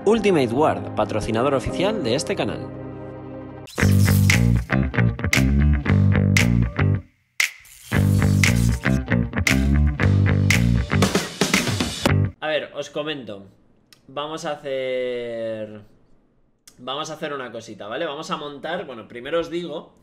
Ultimate Guard, patrocinador oficial de este canal. A ver, os comento. Vamos a hacer una cosita, ¿vale? Vamos a montar, bueno, primero os digo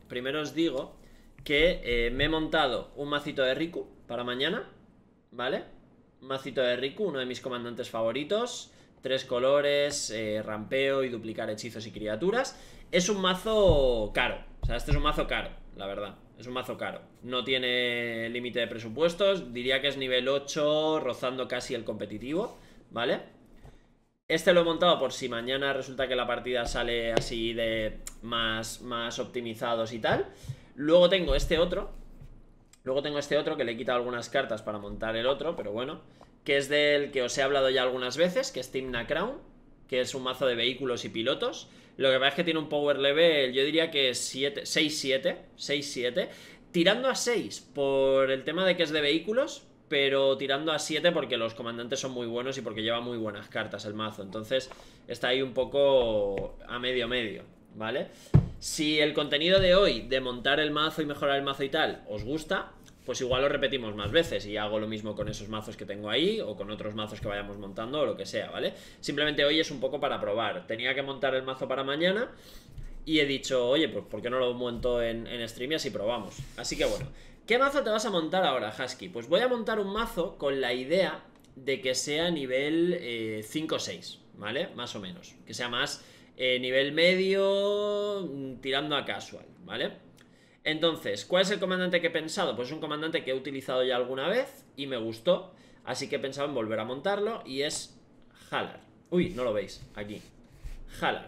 que me he montado un macito de Riku para mañana, ¿vale? Un macito de Riku, uno de mis comandantes favoritos. 3 colores, rampeo y duplicar hechizos y criaturas. Es un mazo caro, o sea, este es un mazo caro, la verdad. Es un mazo caro, no tiene límite de presupuestos. Diría que es nivel 8, rozando casi el competitivo, ¿vale? Este lo he montado por si mañana resulta que la partida sale así de más optimizados y tal. Luego tengo este otro que le he quitado algunas cartas para montar el otro, pero bueno, que es del que os he hablado ya algunas veces, que es Tymna Crown, que es un mazo de vehículos y pilotos. Lo que pasa es que tiene un power level, yo diría que 6-7, tirando a 6 por el tema de que es de vehículos, pero tirando a 7 porque los comandantes son muy buenos y porque lleva muy buenas cartas el mazo. Entonces está ahí un poco a medio, ¿vale? Si el contenido de hoy, de montar el mazo y mejorar el mazo y tal, os gusta, pues igual lo repetimos más veces y hago lo mismo con esos mazos que tengo ahí o con otros mazos que vayamos montando o lo que sea, ¿vale? Simplemente hoy es un poco para probar. Tenía que montar el mazo para mañana y he dicho, oye, pues ¿por qué no lo monto en stream y así probamos? Así que bueno, ¿qué mazo te vas a montar ahora, Husky? Pues voy a montar un mazo con la idea de que sea nivel 5 o 6, ¿vale? Más o menos, que sea más nivel medio tirando a casual, ¿vale? Entonces, ¿cuál es el comandante que he pensado? Pues es un comandante que he utilizado ya alguna vez y me gustó, así que he pensado en volver a montarlo y es Halar. Uy, no lo veis, aquí. Halar.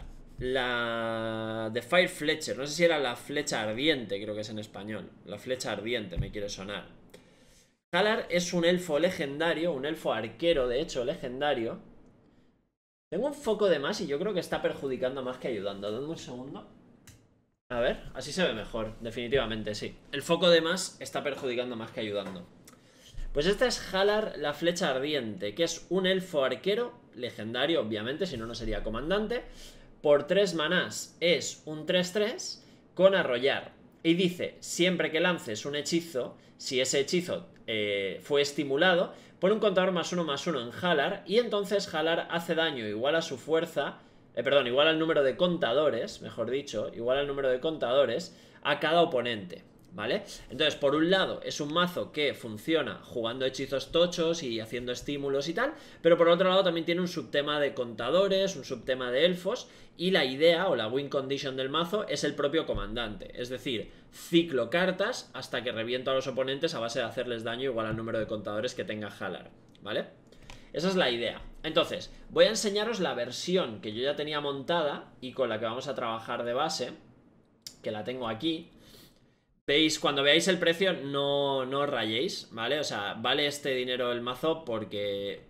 La de Fire Fletcher, no sé si era la flecha ardiente, creo que es en español. La flecha ardiente me quiere sonar. Halar es un elfo legendario, un elfo arquero, de hecho, legendario. Tengo un foco de más y yo creo que está perjudicando más que ayudando. Dame un segundo. A ver, así se ve mejor, definitivamente, sí. El foco de más está perjudicando más que ayudando. Pues esta es Halar, la flecha ardiente, que es un elfo arquero, legendario, obviamente, si no, no sería comandante. Por 3 manás es un 3-3 con arrollar. Y dice, siempre que lances un hechizo, si ese hechizo fue estimulado, pon un contador +1/+1 en Halar, y entonces Halar hace daño igual a su fuerza... perdón, igual al número de contadores, mejor dicho, igual al número de contadores a cada oponente, ¿vale? Entonces, por un lado, es un mazo que funciona jugando hechizos tochos y haciendo estímulos y tal, pero por otro lado también tiene un subtema de contadores, un subtema de elfos, y la idea o la win condition del mazo es el propio comandante, es decir, ciclo cartas hasta que reviento a los oponentes a base de hacerles daño igual al número de contadores que tenga Halar, ¿vale? Esa es la idea. Entonces, voy a enseñaros la versión que yo ya tenía montada y con la que vamos a trabajar de base, que la tengo aquí. Veis, cuando veáis el precio no os rayéis, ¿vale? O sea, vale este dinero el mazo porque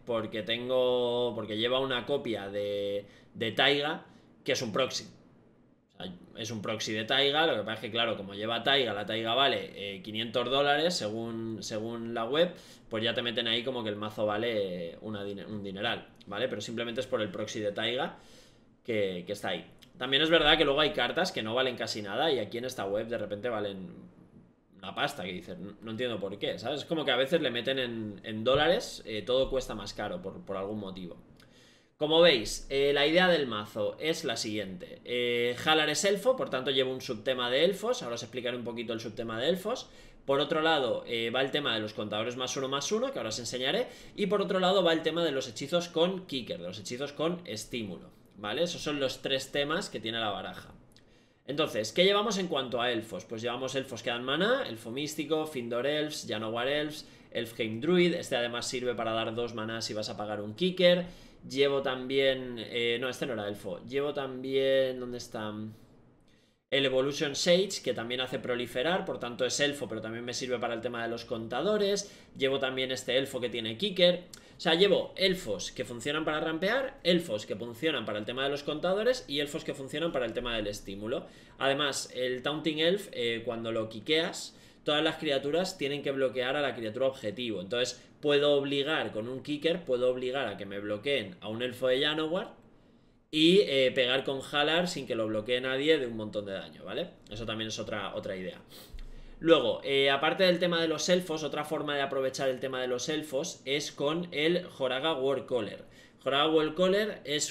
lleva una copia de Taiga, que es un proxy. O sea, es un proxy de Taiga, lo que pasa es que claro, como lleva Taiga, la Taiga vale $500 según la web, pues ya te meten ahí como que el mazo vale un dineral, ¿vale? Pero simplemente es por el proxy de Taiga que está ahí. También es verdad que luego hay cartas que no valen casi nada y aquí en esta web de repente valen una pasta, que dices, no entiendo por qué, ¿sabes? Es como que a veces le meten en dólares, todo cuesta más caro por algún motivo. Como veis, la idea del mazo es la siguiente. Halar es elfo, por tanto lleva un subtema de elfos. Ahora os explicaré un poquito el subtema de elfos. Por otro lado va el tema de los contadores +1/+1, que ahora os enseñaré. Y por otro lado va el tema de los hechizos con kicker, de los hechizos con estímulo, ¿vale? Esos son los 3 temas que tiene la baraja. Entonces, ¿qué llevamos en cuanto a elfos? Pues llevamos elfos que dan maná, elfo místico, Findor Elves, Janowar Elves, Elfheim Druid. Este además sirve para dar 2 manás si vas a pagar un kicker. Llevo también... no, este no era elfo. Llevo también... ¿Dónde está? El Evolution Sage, que también hace proliferar, por tanto es elfo, pero también me sirve para el tema de los contadores. Llevo también este elfo que tiene kicker. O sea, llevo elfos que funcionan para rampear, elfos que funcionan para el tema de los contadores y elfos que funcionan para el tema del estímulo. Además, el Taunting Elf, cuando lo quiqueas, todas las criaturas tienen que bloquear a la criatura objetivo. Entonces, puedo obligar con un kicker, puedo obligar a que me bloqueen a un elfo de Janowar y pegar con Halar sin que lo bloquee nadie de un montón de daño, ¿vale? Eso también es otra idea. Luego, aparte del tema de los elfos, otra forma de aprovechar el tema de los elfos es con el Joraga Warcaller. Joraga Warcaller es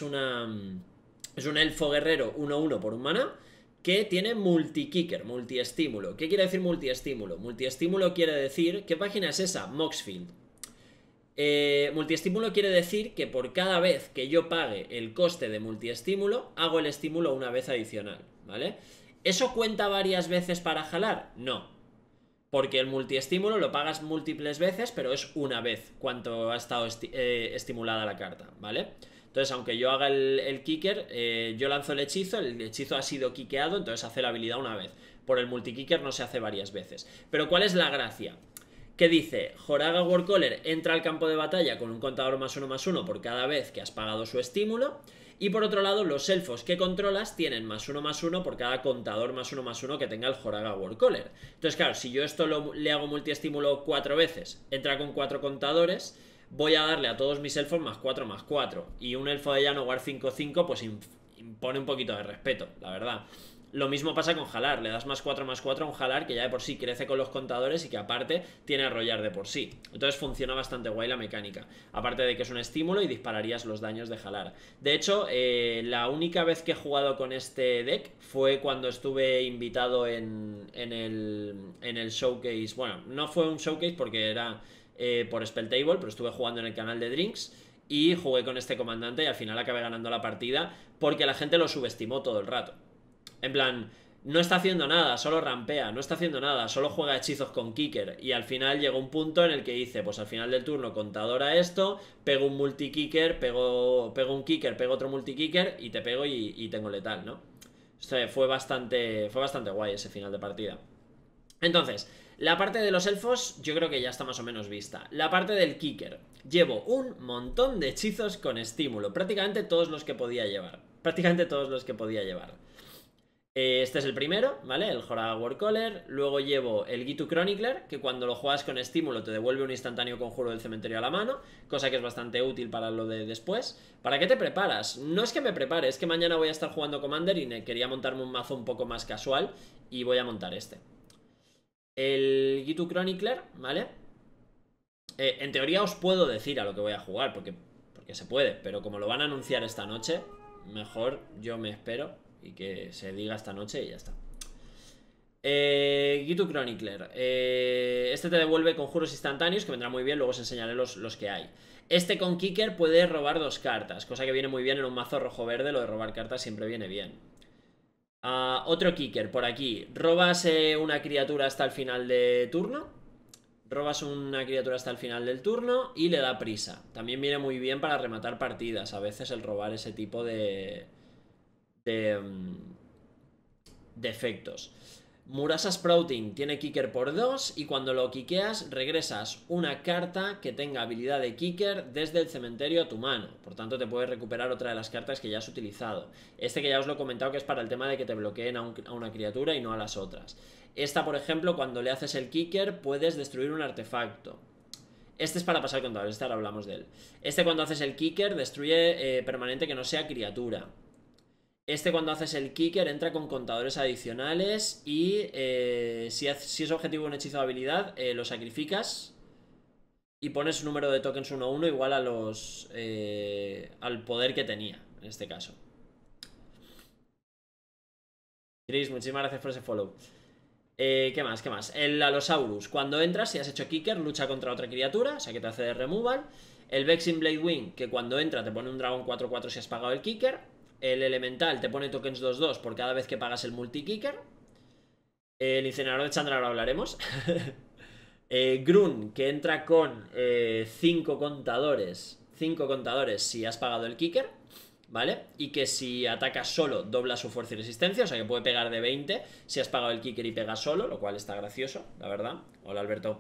un elfo guerrero 1-1 por un mana que tiene multi-kicker, multi-estímulo. ¿Qué quiere decir multi-estímulo? Multi-estímulo quiere decir... ¿Qué página es esa? Moxfield. Multiestímulo quiere decir que por cada vez que yo pague el coste de multiestímulo, hago el estímulo una vez adicional, ¿vale? ¿Eso cuenta varias veces para jalar? No. Porque el multiestímulo lo pagas múltiples veces, pero es una vez cuanto ha estado estimulada la carta, ¿vale? Entonces, aunque yo haga el kicker, yo lanzo el hechizo ha sido kickeado, entonces hace la habilidad una vez. Por el multikicker no se hace varias veces. Pero ¿cuál es la gracia? Que dice, Joraga Warcaller entra al campo de batalla con un contador +1/+1 por cada vez que has pagado su estímulo. Y por otro lado, los elfos que controlas tienen +1/+1 por cada contador +1/+1 que tenga el Joraga Warcaller. Entonces, claro, si yo esto le hago multiestímulo 4 veces, entra con 4 contadores, voy a darle a todos mis elfos +4/+4. Y un elfo de llano War 5/5 pues impone un poquito de respeto, la verdad. Lo mismo pasa con jalar, le das +4/+4 a un jalar que ya de por sí crece con los contadores y que aparte tiene arrollar de por sí. Entonces funciona bastante guay la mecánica. Aparte de que es un estímulo y dispararías los daños de jalar. De hecho, la única vez que he jugado con este deck fue cuando estuve invitado en el showcase. Bueno, no fue un showcase porque era por Spelltable, pero estuve jugando en el canal de Drinks. Y jugué con este comandante y al final acabé ganando la partida porque la gente lo subestimó todo el rato. En plan, no está haciendo nada, solo rampea, no está haciendo nada, solo juega hechizos con kicker. Y al final llegó un punto en el que dice, pues al final del turno contador a esto, pego un multi-kicker, pego un kicker, pego otro multi-kicker y te pego y tengo letal, ¿no? O sea, fue bastante guay ese final de partida. Entonces, la parte de los elfos yo creo que ya está más o menos vista. La parte del kicker. Llevo un montón de hechizos con estímulo, prácticamente todos los que podía llevar. Este es el primero, ¿vale? El Joraga Warcaller. Luego llevo el Gitu Chronicler, que cuando lo juegas con estímulo te devuelve un instantáneo conjuro del cementerio a la mano, cosa que es bastante útil para lo de después. ¿Para qué te preparas? No es que me prepare, es que mañana voy a estar jugando Commander y quería montarme un mazo un poco más casual y voy a montar este. El Gitu Chronicler, ¿vale? En teoría os puedo decir a lo que voy a jugar, porque se puede, pero como lo van a anunciar esta noche, mejor yo me espero y que se diga esta noche y ya está. Gitu Chronicler. Este te devuelve conjuros instantáneos, que vendrá muy bien, luego os enseñaré los que hay. Este con Kicker puede robar 2 cartas, cosa que viene muy bien en un mazo rojo-verde, lo de robar cartas siempre viene bien. Otro Kicker por aquí. Robas una criatura hasta el final de turno. Robas una criatura hasta el final del turno y le da prisa. También viene muy bien para rematar partidas. A veces el robar ese tipo de efectos. Murasa Sprouting tiene Kicker por 2 y cuando lo kickeas regresas una carta que tenga habilidad de Kicker desde el cementerio a tu mano. Por tanto te puedes recuperar otra de las cartas que ya has utilizado. Este que ya os lo he comentado que es para el tema de que te bloqueen a una criatura y no a las otras. Esta, por ejemplo, cuando le haces el Kicker puedes destruir un artefacto. Este es para pasar contadores, este ahora hablamos de él. Este cuando haces el Kicker destruye permanente que no sea criatura. Este cuando haces el Kicker entra con contadores adicionales y si es objetivo un hechizo de habilidad, lo sacrificas y pones un número de tokens 1-1 igual a al poder que tenía, en este caso. Chris, muchísimas gracias por ese follow. ¿Qué más? El Allosaurus. Cuando entras, si has hecho Kicker, lucha contra otra criatura, o sea que te hace de removal. El Vexing Blade Wing, que cuando entra te pone un dragón 4-4 si has pagado el Kicker. El Elemental te pone tokens 2-2 por cada vez que pagas el multi-Kicker. El Incinerador de Chandra ahora hablaremos. Grun, que entra con 5 contadores. 5 contadores si has pagado el Kicker, ¿vale? Y que si atacas solo dobla su fuerza y resistencia, o sea que puede pegar de 20 si has pagado el Kicker y pega solo, lo cual está gracioso, la verdad. Hola, Alberto.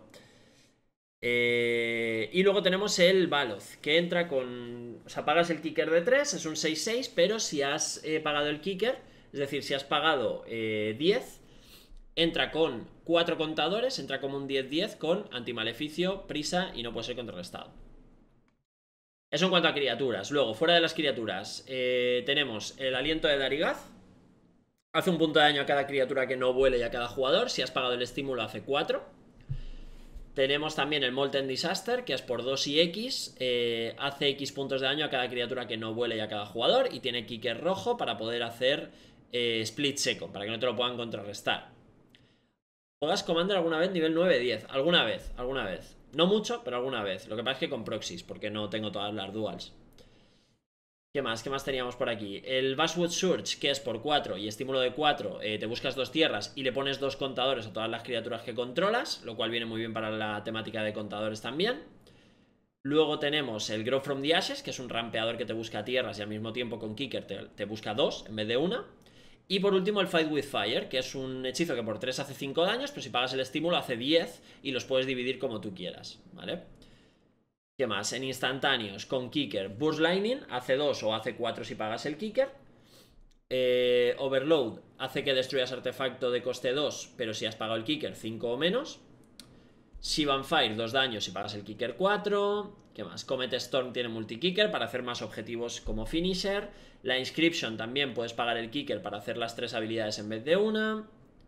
Y luego tenemos el Baloth, que entra con... O sea, pagas el Kicker de 3, es un 6-6, pero si has pagado el Kicker, es decir, si has pagado 10, entra con 4 contadores, entra como un 10-10 con antimaleficio, prisa y no puede ser contrarrestado. Eso en cuanto a criaturas. Luego, fuera de las criaturas, tenemos el aliento de Darigaz. Hace un punto de daño a cada criatura que no vuele y a cada jugador. Si has pagado el estímulo, hace 4. Tenemos también el Molten Disaster, que es por 2 y X. Hace X puntos de daño a cada criatura que no vuele y a cada jugador. Y tiene kicker rojo para poder hacer split second, para que no te lo puedan contrarrestar. ¿Juegas Commander alguna vez nivel 9-10? Alguna vez, alguna vez. No mucho, pero alguna vez. Lo que pasa es que con proxies, porque no tengo todas las duals. ¿Qué más? ¿Qué más teníamos por aquí? El Basswood Surge, que es por 4 y estímulo de 4, te buscas 2 tierras y le pones 2 contadores a todas las criaturas que controlas, lo cual viene muy bien para la temática de contadores también. Luego tenemos el Grow from the Ashes, que es un rampeador que te busca tierras y al mismo tiempo con Kicker te busca 2 en vez de 1. Y por último el Fight with Fire, que es un hechizo que por 3 hace 5 daños, pero si pagas el estímulo hace 10 y los puedes dividir como tú quieras, ¿vale? ¿Qué más? En instantáneos, con Kicker, Burst Lightning, hace 2 o hace 4 si pagas el Kicker. Overload, hace que destruyas artefacto de coste 2, pero si has pagado el Kicker, 5 o menos. Shivan Fire, 2 daños si pagas el Kicker 4. ¿Qué más? Comet Storm tiene multi-kicker para hacer más objetivos como finisher. La Inscription también puedes pagar el Kicker para hacer las 3 habilidades en vez de una.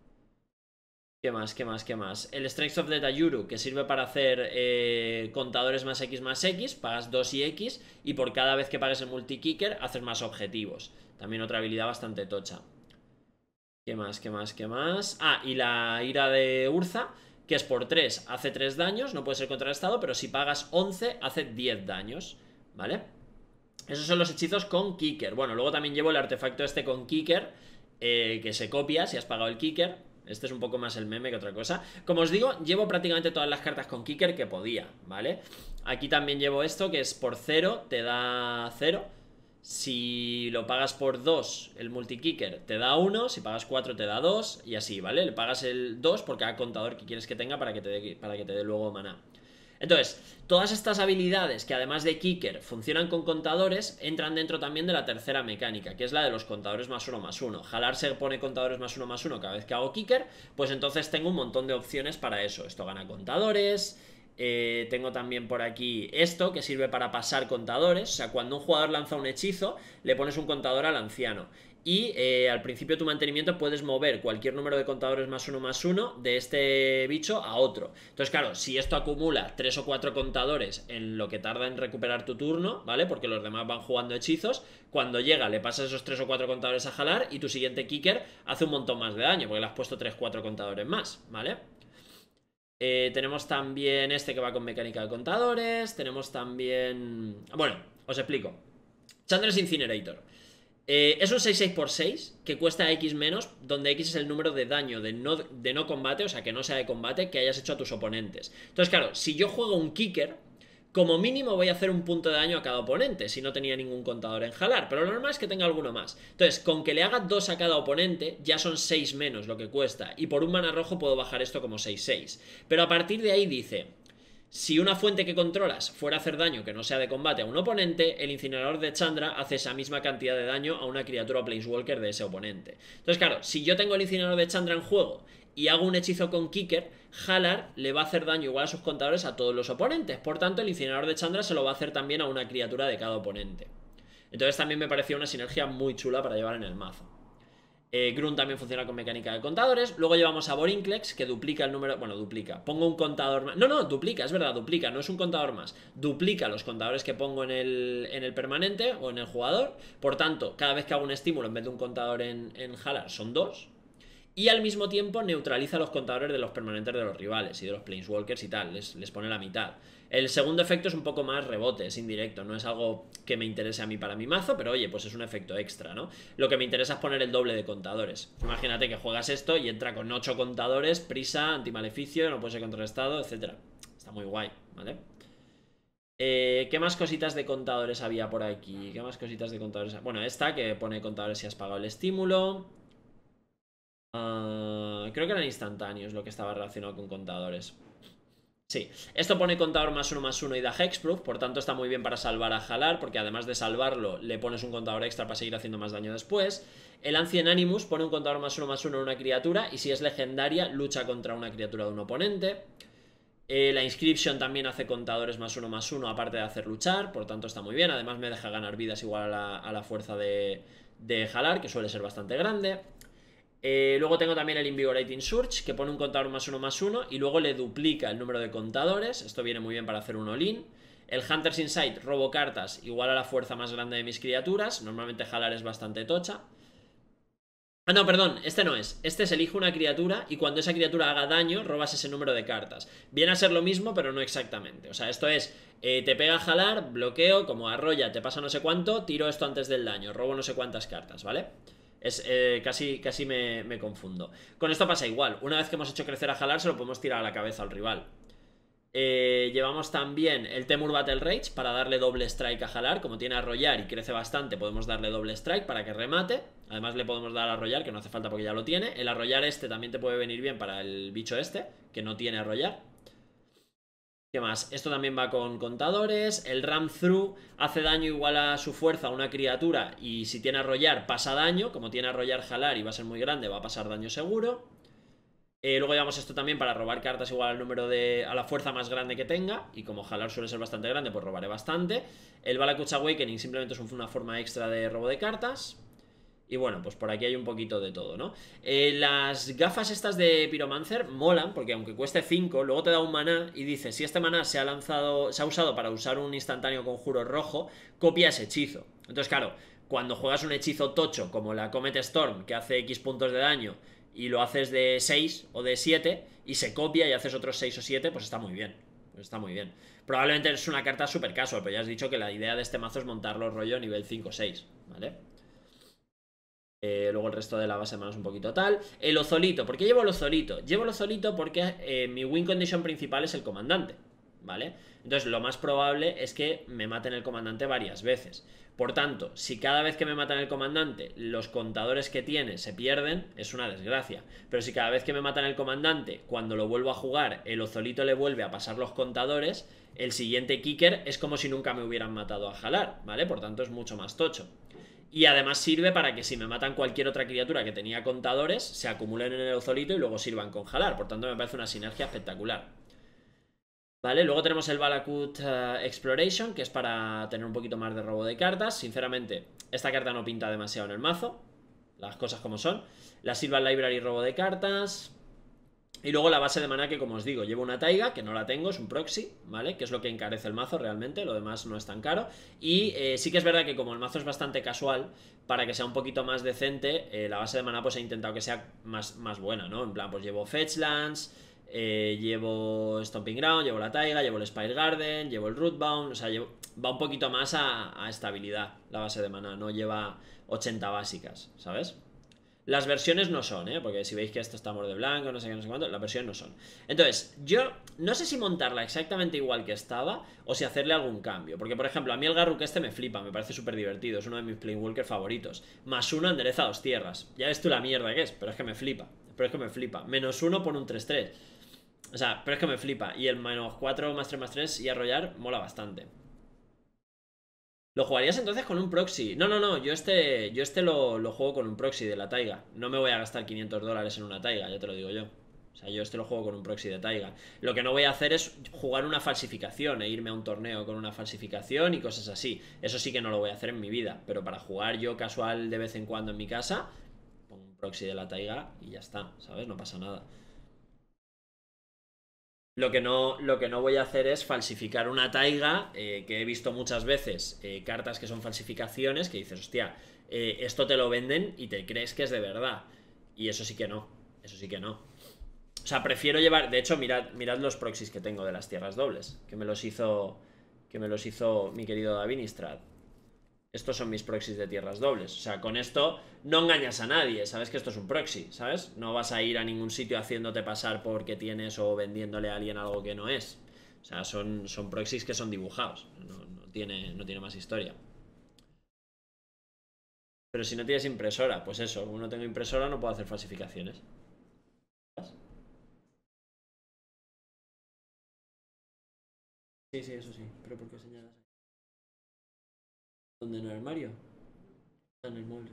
¿Qué más? ¿Qué más? ¿Qué más? El Strength of the Tayuru, que sirve para hacer contadores más X, pagas 2 y X, y por cada vez que pagues el multi-kicker haces más objetivos. También otra habilidad bastante tocha. ¿Qué más? ¿Qué más? ¿Qué más? Ah, y la ira de Urza, que es por 3, hace 3 daños, no puede ser contrarrestado, pero si pagas 11, hace 10 daños, ¿vale? Esos son los hechizos con Kicker. Bueno, luego también llevo el artefacto este con Kicker, que se copia si has pagado el Kicker. Este es un poco más el meme que otra cosa. Como os digo, llevo prácticamente todas las cartas con Kicker que podía, ¿vale? Aquí también llevo esto, que es por 0, te da 0. Si lo pagas por 2, el multi-kicker te da 1. Si pagas 4 te da 2. Y así, ¿vale? Le pagas el 2 por cada contador que quieres que tenga para que te dé luego maná. Entonces, todas estas habilidades que además de Kicker funcionan con contadores, entran dentro también de la tercera mecánica, que es la de los contadores +1/+1. Jalar se pone contadores +1/+1 cada vez que hago Kicker, pues entonces tengo un montón de opciones para eso. Esto gana contadores. Tengo también por aquí esto, que sirve para pasar contadores. O sea, cuando un jugador lanza un hechizo, le pones un contador al anciano. Y al principio de tu mantenimiento puedes mover cualquier número de contadores +1/+1 de este bicho a otro. Entonces, claro, si esto acumula 3 o 4 contadores en lo que tarda en recuperar tu turno, ¿vale? Porque los demás van jugando hechizos, cuando llega le pasas esos 3 o 4 contadores a jalar y tu siguiente kicker hace un montón más de daño, porque le has puesto 3 o 4 contadores más, ¿vale? Tenemos también este que va con mecánica de contadores. Tenemos también... Bueno, os explico. Chandra's Incinerator. Es un 6/6x6 que cuesta X menos, donde X es el número de daño de no combate, o sea que no sea de combate, que hayas hecho a tus oponentes. Entonces, claro, si yo juego un kicker, como mínimo voy a hacer un punto de daño a cada oponente, si no tenía ningún contador en jalar, pero lo normal es que tenga alguno más. Entonces, con que le haga 2 a cada oponente, ya son 6 menos lo que cuesta, y por un mana rojo puedo bajar esto como 6/6. Pero a partir de ahí dice... Si una fuente que controlas fuera a hacer daño que no sea de combate a un oponente, el incinerador de Chandra hace esa misma cantidad de daño a una criatura o planeswalker de ese oponente. Entonces, claro, si yo tengo el incinerador de Chandra en juego y hago un hechizo con Kicker, Halar le va a hacer daño igual a sus contadores a todos los oponentes. Por tanto, el incinerador de Chandra se lo va a hacer también a una criatura de cada oponente. Entonces también me pareció una sinergia muy chula para llevar en el mazo. Grunt también funciona con mecánica de contadores. Luego llevamos a Vorinclex, que duplica el número... Bueno, duplica. Pongo un contador más... No, duplica, es verdad, duplica. No es un contador más. Duplica los contadores que pongo en el permanente o en el jugador. Por tanto, cada vez que hago un estímulo en vez de un contador en Halar son 2. Y al mismo tiempo neutraliza los contadores de los permanentes de los rivales y de los planeswalkers y tal. Les pone la mitad. El segundo efecto es un poco más rebote, es indirecto, no es algo que me interese a mí para mi mazo, pero oye, pues es un efecto extra, ¿no? Lo que me interesa es poner el doble de contadores. Imagínate que juegas esto y entra con 8 contadores, prisa, antimaleficio, no puede ser contrarrestado, etc. Está muy guay, ¿vale? ¿Qué más cositas de contadores había por aquí? ¿Qué más cositas de contadores? Bueno, esta que pone contadores si has pagado el estímulo. Creo que eran instantáneos lo que estaba relacionado con contadores. Sí, esto pone contador +1/+1 y da hexproof, por tanto está muy bien para salvar a Halar, porque además de salvarlo le pones un contador extra para seguir haciendo más daño después. El Ancient Animus pone un contador +1/+1 en una criatura y si es legendaria lucha contra una criatura de un oponente. La Inscription también hace contadores +1/+1, aparte de hacer luchar, por tanto está muy bien. Además me deja ganar vidas igual a la fuerza de jalar, que suele ser bastante grande. Luego tengo también el Invigorating Surge, que pone un contador +1/+1 y luego le duplica el número de contadores. Esto viene muy bien para hacer un all-in. El Hunter's Insight, robo cartas, igual a la fuerza más grande de mis criaturas. Normalmente jalar es bastante tocha. Ah, no, perdón, este no es. Este es elige una criatura y cuando esa criatura haga daño, robas ese número de cartas. Viene a ser lo mismo, pero no exactamente. O sea, esto es, te pega a jalar, bloqueo, como arrolla, te pasa no sé cuánto, tiro esto antes del daño, robo no sé cuántas cartas, ¿vale? Es, casi me confundo. Con esto pasa igual. Una vez que hemos hecho crecer a jalar, se lo podemos tirar a la cabeza al rival. Llevamos también el Temur Battle Rage para darle doble strike a jalar. Como tiene arrollar y crece bastante, podemos darle doble strike para que remate. Además le podemos dar arrollar, que no hace falta porque ya lo tiene. El arrollar este también te puede venir bien para el bicho este, que no tiene arrollar. ¿Qué más? Esto también va con contadores. El Ram Through hace daño igual a su fuerza a una criatura. Y si tiene arrollar, pasa daño. Como tiene arrollar jalar y va a ser muy grande, va a pasar daño seguro. Luego llevamos esto también para robar cartas igual al número a la fuerza más grande que tenga. Y como jalar suele ser bastante grande, pues robaré bastante. El Balakuch Awakening simplemente es una forma extra de robo de cartas. Y bueno, pues por aquí hay un poquito de todo, ¿no? Las gafas estas de Pyromancer molan, porque aunque cueste 5, luego te da un maná y dice, si este maná se ha usado para usar un instantáneo conjuro rojo, copia ese hechizo. Entonces, claro, cuando juegas un hechizo tocho, como la Comet Storm, que hace X puntos de daño, y lo haces de 6 o de 7, y se copia y haces otros 6 o 7, pues está muy bien. Pues está muy bien. Probablemente es una carta super casual, pero ya has dicho que la idea de este mazo es montarlo rollo nivel 5 o 6, ¿vale? Luego el resto de la base de mano es un poquito tal. El Ozolito, ¿por qué llevo el Ozolito? Llevo el Ozolito porque mi win condition principal es el comandante, ¿vale? Entonces lo más probable es que me maten el comandante varias veces. Por tanto, si cada vez que me matan el comandante los contadores que tiene se pierden, es una desgracia. Pero si cada vez que me matan el comandante, cuando lo vuelvo a jugar, el Ozolito le vuelve a pasar los contadores, el siguiente kicker es como si nunca me hubieran matado a jalar, ¿vale? Por tanto es mucho más tocho. Y además sirve para que si me matan cualquier otra criatura que tenía contadores, se acumulen en el Ozolito y luego sirvan con jalar. Por tanto, me parece una sinergia espectacular. Vale, luego tenemos el Balakuch Exploration, que es para tener un poquito más de robo de cartas. Sinceramente, esta carta no pinta demasiado en el mazo. Las cosas como son. La Silver Library, robo de cartas. Y luego la base de maná que, como os digo, llevo una taiga, que no la tengo, es un proxy, ¿vale? Que es lo que encarece el mazo realmente, lo demás no es tan caro. Y sí que es verdad que como el mazo es bastante casual, para que sea un poquito más decente, la base de maná pues he intentado que sea más buena, ¿no? En plan, pues llevo Fetchlands, llevo Stomping Ground, llevo la taiga, llevo el Spire Garden, llevo el Rootbound, o sea, va un poquito más a estabilidad la base de maná, no lleva 80 básicas, ¿sabes? Las versiones no son, ¿eh? Porque si veis que esto estamos de blanco, no sé qué, no sé cuánto, las versiones no son. Entonces, yo no sé si montarla exactamente igual que estaba o si hacerle algún cambio. Porque, por ejemplo, a mí el Garruk este me flipa, me parece súper divertido, es uno de mis Planewalker favoritos. +1 endereza 2 tierras. Ya ves tú la mierda que es, pero es que me flipa. Pero es que me flipa. -1 pone un 3-3. O sea, pero es que me flipa. Y el -4 +3/+3 y arrollar mola bastante. ¿Lo jugarías entonces con un proxy? No, no, no, yo este lo juego con un proxy de la Taiga. No me voy a gastar $500 en una Taiga, ya te lo digo yo. O sea, yo este lo juego con un proxy de Taiga. Lo que no voy a hacer es jugar una falsificación e irme a un torneo con una falsificación y cosas así. Eso sí que no lo voy a hacer en mi vida. Pero para jugar yo casual de vez en cuando en mi casa, pongo un proxy de la Taiga y ya está, ¿sabes? No pasa nada. Lo que no voy a hacer es falsificar una taiga, que he visto muchas veces cartas que son falsificaciones, que dices, hostia, esto te lo venden y te crees que es de verdad. Y eso sí que no, eso sí que no. O sea, prefiero llevar, de hecho, mirad los proxies que tengo de las tierras dobles, que me los hizo mi querido Davinistrad. Estos son mis proxies de tierras dobles. O sea, con esto no engañas a nadie. Sabes que esto es un proxy, ¿sabes? No vas a ir a ningún sitio haciéndote pasar porque tienes o vendiéndole a alguien algo que no es. O sea, son proxies que son dibujados. No tiene más historia. Pero si no tienes impresora, pues eso, como no tengo impresora no puedo hacer falsificaciones. Sí, sí, eso sí. Pero ¿por qué señalas ahí? ¿Dónde en el armario? Ah, en el mueble.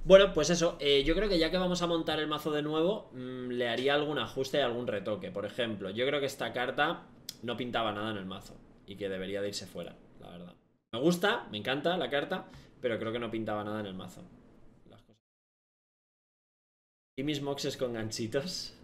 Bueno, pues eso, yo creo que ya que vamos a montar el mazo de nuevo, le haría algún ajuste y algún retoque. Por ejemplo, yo creo que esta carta no pintaba nada en el mazo y que debería de irse fuera, la verdad. Me gusta, me encanta la carta, pero creo que no pintaba nada en el mazo. Las cosas. Y mis moxes con ganchitos.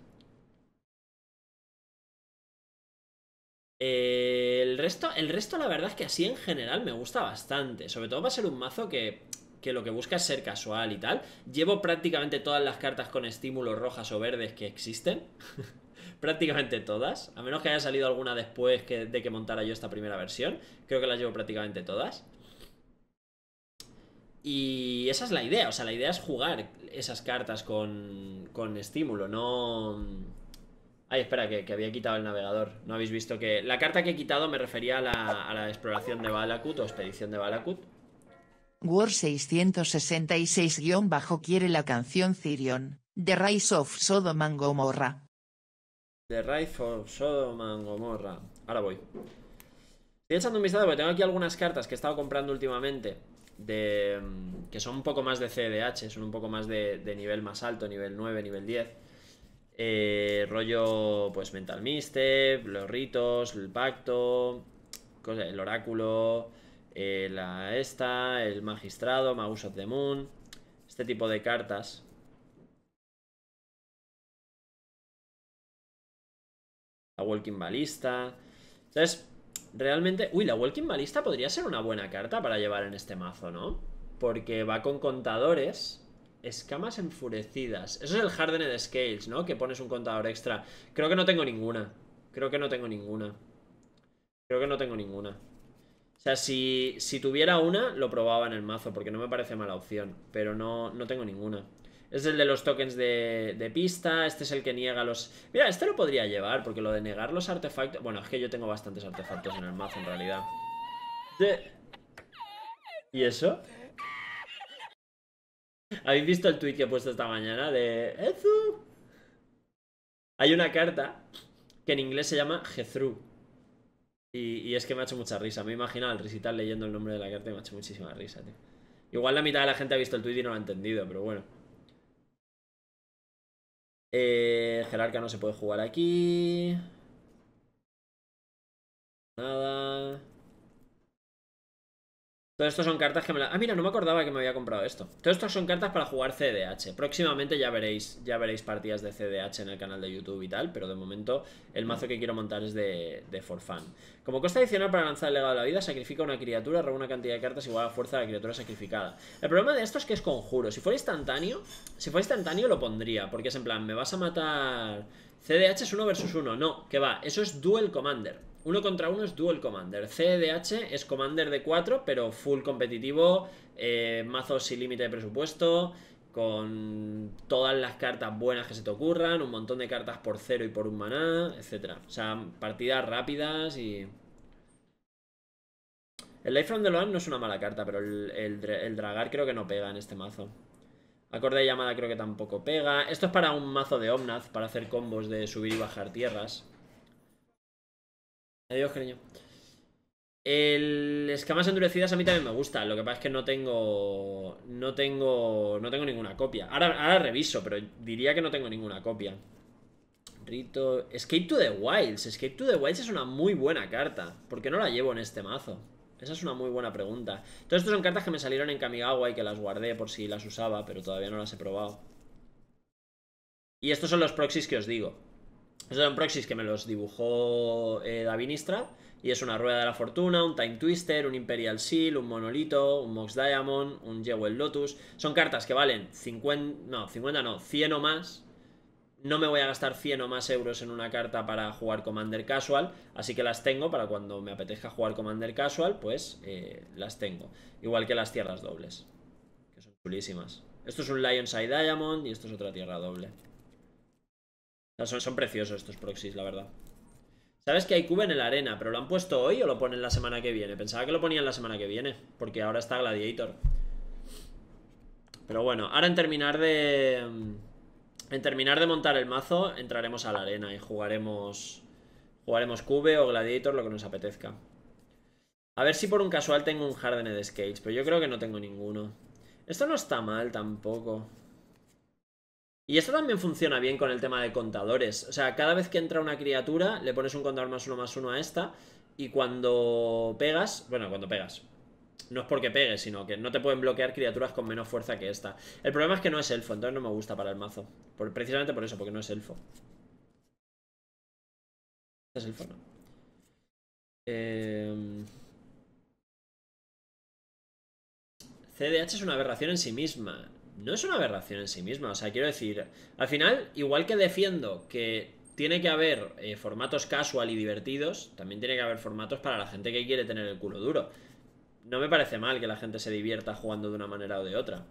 El resto, la verdad es que así en general me gusta bastante. Sobre todo va a ser un mazo que lo que busca es ser casual y tal. Llevo prácticamente todas las cartas con estímulos rojas o verdes que existen. Prácticamente todas. A menos que haya salido alguna después de que montara yo esta primera versión. Creo que las llevo prácticamente todas. Y esa es la idea. O sea, la idea es jugar esas cartas con estímulo, no... Ay, espera, que había quitado el navegador. No habéis visto que... La carta que he quitado me refería a la exploración de Balakut o expedición de Balakut. War 666- quiere la canción Therion, The Rise of Sodom and Gomorrah. The Rise of Sodom and Gomorrah. Ahora voy. Estoy echando un vistazo porque tengo aquí algunas cartas que he estado comprando últimamente. Que son un poco más de CDH, son un poco más de nivel más alto, nivel 9, nivel 10. Rollo, pues, Mental Misstep, los ritos, el pacto, el oráculo, el magistrado, Magus of the Moon. Este tipo de cartas. La Walking Ballista. Entonces, realmente... Uy, la Walking Ballista podría ser una buena carta para llevar en este mazo, ¿no? Porque va con contadores. Escamas enfurecidas. Eso es el Hardened Scales, ¿no? Que pones un contador extra. Creo que no tengo ninguna. Creo que no tengo ninguna. Creo que no tengo ninguna. O sea, si tuviera una, lo probaba en el mazo, porque no me parece mala opción. Pero no tengo ninguna. Es el de los tokens de pista. Este es el que niega los... Mira, este lo podría llevar, porque lo de negar los artefactos... Bueno, es que yo tengo bastantes artefactos en el mazo, en realidad. ¿Y eso? ¿Habéis visto el tweet que he puesto esta mañana de... Ezu? Hay una carta que en inglés se llama Jethru. Y es que me ha hecho mucha risa. Me he imaginado al Risital leyendo el nombre de la carta y me ha hecho muchísima risa, tío. Igual la mitad de la gente ha visto el tweet y no lo ha entendido, pero bueno. Jerarca no se puede jugar aquí. Nada. Todo esto son cartas que me la... Ah, mira, no me acordaba que me había comprado esto. Todo esto son cartas para jugar CDH. Próximamente ya veréis partidas de CDH en el canal de YouTube y tal, pero de momento el mazo que quiero montar es de For Fun. Como coste adicional para lanzar el legado de la vida, sacrifica una criatura, roba una cantidad de cartas igual a la fuerza de la criatura sacrificada. El problema de esto es que es conjuro. Si fuera instantáneo lo pondría, porque es en plan, me vas a matar... CDH es 1 versus 1, no, que va, eso es Duel Commander. 1 contra 1 es Duel Commander. CDH es Commander de 4, pero full competitivo, mazos sin límite de presupuesto, con todas las cartas buenas que se te ocurran, un montón de cartas por 0 y por 1 maná, etc. O sea, partidas rápidas y... El Life from the Loan no es una mala carta, pero el Dragar creo que no pega en este mazo. Acorde de llamada creo que tampoco pega. Esto es para un mazo de Omnath, para hacer combos de subir y bajar tierras. Adiós, cariño. El escamas endurecidas a mí también me gusta. Lo que pasa es que no tengo ninguna copia. Ahora reviso, pero diría que no tengo ninguna copia. Rito... Escape to the Wilds. Escape to the Wilds es una muy buena carta. ¿Por qué no la llevo en este mazo? Esa es una muy buena pregunta. Todo esto son cartas que me salieron en Kamigawa y que las guardé por si las usaba, pero todavía no las he probado. Y estos son los proxies que os digo. Estos son proxies que me los dibujó Davinistra. Y es una rueda de la fortuna, un Time Twister, un Imperial Seal, un Monolito, un Mox Diamond, un Jewel Lotus. Son cartas que valen 50 no, 100 o más. No me voy a gastar 100 o más euros en una carta para jugar Commander Casual. Así que las tengo para cuando me apetezca jugar Commander Casual, pues las tengo. Igual que las tierras dobles, que son chulísimas. Esto es un Lion's Eye Diamond y esto es otra tierra doble. O sea, son preciosos estos proxies, la verdad. Sabes que hay cube en el arena, pero ¿lo han puesto hoy o lo ponen la semana que viene? Pensaba que lo ponían la semana que viene, porque ahora está Gladiator. Pero bueno, ahora en terminar de montar el mazo, entraremos a la arena y jugaremos cube o Gladiator, lo que nos apetezca. A ver si por un casual tengo un Hardened Scales, pero yo creo que no tengo ninguno. Esto no está mal tampoco. Y esto también funciona bien con el tema de contadores. O sea, cada vez que entra una criatura, le pones un contador +1/+1 a esta. Y cuando pegas, bueno, cuando pegas, no es porque pegues, sino que no te pueden bloquear criaturas con menos fuerza que esta. El problema es que no es elfo, entonces no me gusta para el mazo. Precisamente por eso, porque no es elfo. ¿Es elfo? No. CDH es una aberración en sí misma. No es una aberración en sí misma. O sea, quiero decir, al final, igual que defiendo que tiene que haber formatos casual y divertidos, también tiene que haber formatos para la gente que quiere tener el culo duro. No me parece mal que la gente se divierta jugando de una manera o de otra.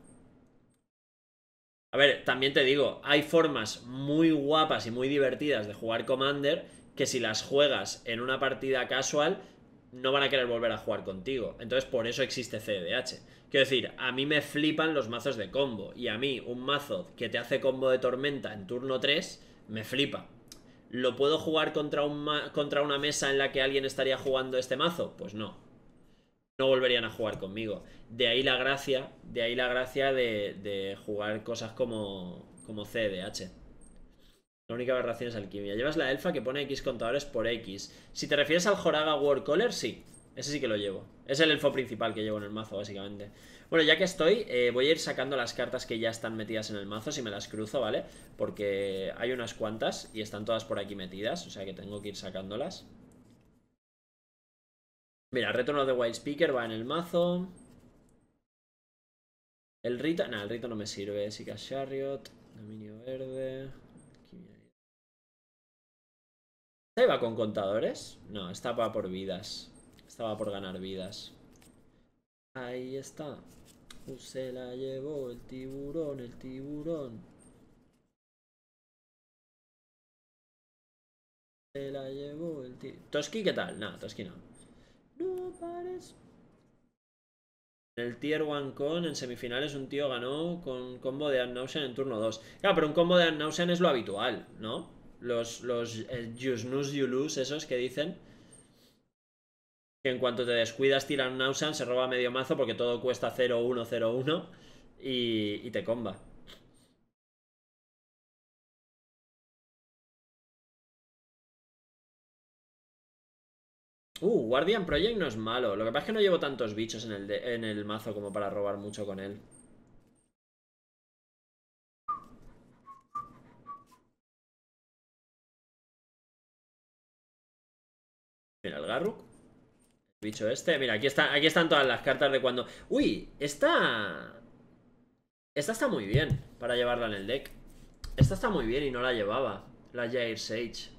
A ver, también te digo, hay formas muy guapas y muy divertidas de jugar Commander que si las juegas en una partida casual no van a querer volver a jugar contigo. Entonces por eso existe CDH. Quiero decir, a mí me flipan los mazos de combo y a mí un mazo que te hace combo de tormenta en turno 3 me flipa. ¿Lo puedo jugar contra una mesa en la que alguien estaría jugando este mazo? Pues no, no volverían a jugar conmigo. De ahí la gracia de jugar cosas como CDH. La única aberración es alquimia. Llevas la elfa que pone X contadores por X. Si te refieres al Joraga Warcaller, sí. Ese sí que lo llevo. Es el elfo principal que llevo en el mazo, básicamente. Bueno, ya que estoy, voy a ir sacando las cartas que ya están metidas en el mazo, si me las cruzo, ¿vale? Porque hay unas cuantas y están todas por aquí metidas, o sea que tengo que ir sacándolas. Mira, Retorno de Wild Speaker va en el mazo. El Rito... Nah, el Rito no me sirve. Sika Chariot. Dominio verde. ¿Esta iba con contadores? No, esta va por vidas. Esta va por ganar vidas. Ahí está. Se la llevó el tiburón, el tiburón. Se la llevó el tiburón. ¿Toski qué tal? No, Toski no. No pares. En el Tier 1 con, en semifinales, un tío ganó con combo de Ad Nauseam en turno 2. Claro, pero un combo de Ad Nauseam es lo habitual, ¿no? Los You snooze, you lose, esos que dicen que en cuanto te descuidas tiran Nauseam, se roba medio mazo porque todo cuesta 0-1-0-1 y te comba. Guardian Project no es malo. Lo que pasa es que no llevo tantos bichos en el mazo como para robar mucho con él. Mira, el Garruk. El bicho este. Mira, aquí están todas las cartas de cuando... Uy, esta está muy bien para llevarla en el deck. Esta está muy bien y no la llevaba. La Jair Sage.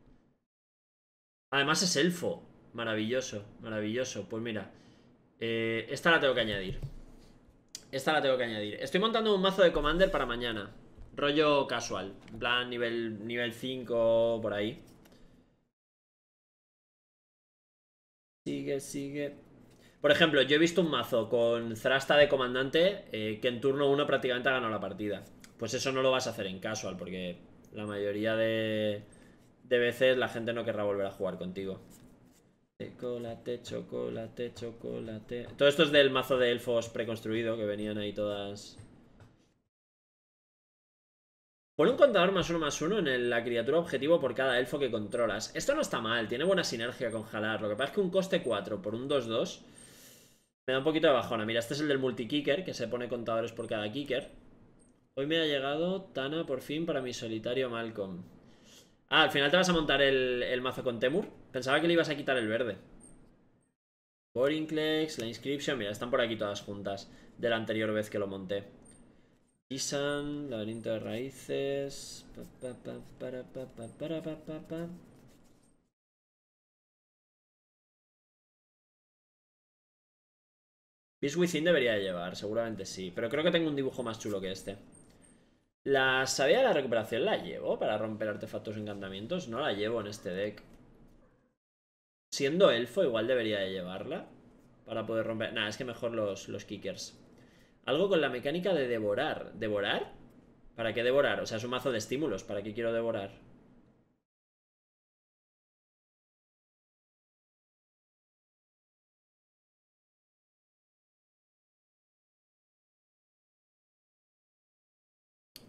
Además es elfo. Maravilloso, maravilloso. Pues mira, esta la tengo que añadir. Esta la tengo que añadir. Estoy montando un mazo de Commander para mañana. Rollo casual. En plan nivel 5 por ahí. Sigue, sigue. Por ejemplo, yo he visto un mazo con Thrasta de comandante que en turno 1 prácticamente ha ganado la partida. Pues eso no lo vas a hacer en casual, porque la mayoría de veces la gente no querrá volver a jugar contigo. Chocolate, chocolate, chocolate. Todo esto es del mazo de elfos preconstruido, que venían ahí todas. Pon un contador +1/+1 en la criatura objetivo por cada elfo que controlas. Esto no está mal, tiene buena sinergia con jalar. Lo que pasa es que un coste 4 por un 2/2 me da un poquito de bajona. Mira, este es el del multi-kicker, que se pone contadores por cada kicker. Hoy me ha llegado Tana por fin para mi solitario Malcolm. Ah, al final te vas a montar el mazo con Temur. Pensaba que le ibas a quitar el verde. Borinclex, la Inscription, mira, están por aquí todas juntas. De la anterior vez que lo monté. Isan, laberinto de raíces. Beast Within debería de llevar, seguramente sí. Pero creo que tengo un dibujo más chulo que este. La sabia de la recuperación la llevo para romper artefactos y encantamientos. No la llevo en este deck. Siendo elfo, igual debería de llevarla. Para poder romper... Nah, es que mejor los kickers. Algo con la mecánica de devorar. ¿Devorar? ¿Para qué devorar? O sea, es un mazo de estímulos. ¿Para qué quiero devorar?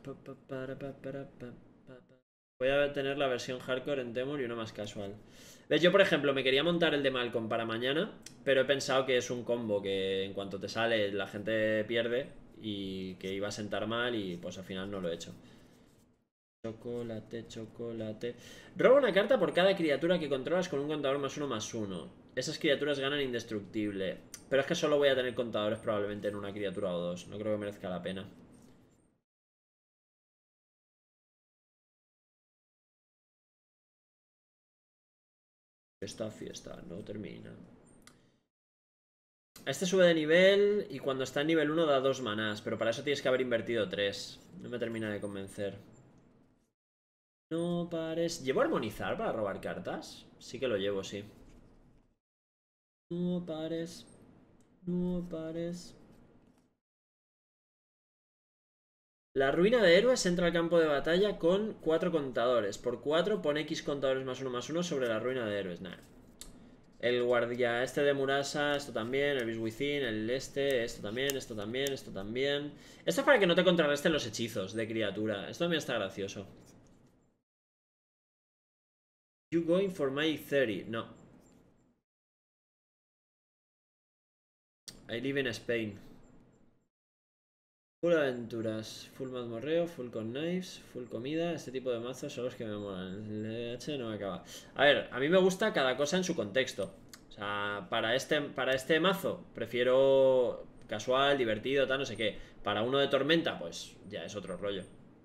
Voy a tener la versión hardcore en Temur y una más casual. ¿Ves? Yo, por ejemplo, me quería montar el de Malcolm para mañana, pero he pensado que es un combo que en cuanto te sale la gente pierde y que iba a sentar mal y pues al final no lo he hecho. Chocolate, chocolate. Roba una carta por cada criatura que controlas con un contador +1/+1. Esas criaturas ganan indestructible. Pero es que solo voy a tener contadores probablemente en una criatura o dos. No creo que merezca la pena. Esta fiesta no termina. Este sube de nivel y cuando está en nivel 1 da 2 manás. Pero para eso tienes que haber invertido 3. No me termina de convencer. No pares... ¿Llevo armonizar para robar cartas? Sí que lo llevo, sí. No pares. No pares. La ruina de héroes entra al campo de batalla con 4 contadores. Por 4 pone X contadores +1/+1 sobre la ruina de héroes. Nah. El guardia este de Murasa, esto también, el Beast Within, el este, esto también, esto también, esto también. Esto es para que no te contrarresten los hechizos de criatura. Esto también está gracioso. You going for my 30. No. I live in Spain. Full aventuras, full mazmorreo, full con knives, full comida. Este tipo de mazos son los que me molan. El DH no me acaba. A ver, a mí me gusta cada cosa en su contexto. O sea, para este mazo prefiero casual, divertido, tal, no sé qué. Para uno de tormenta, pues ya es otro rollo.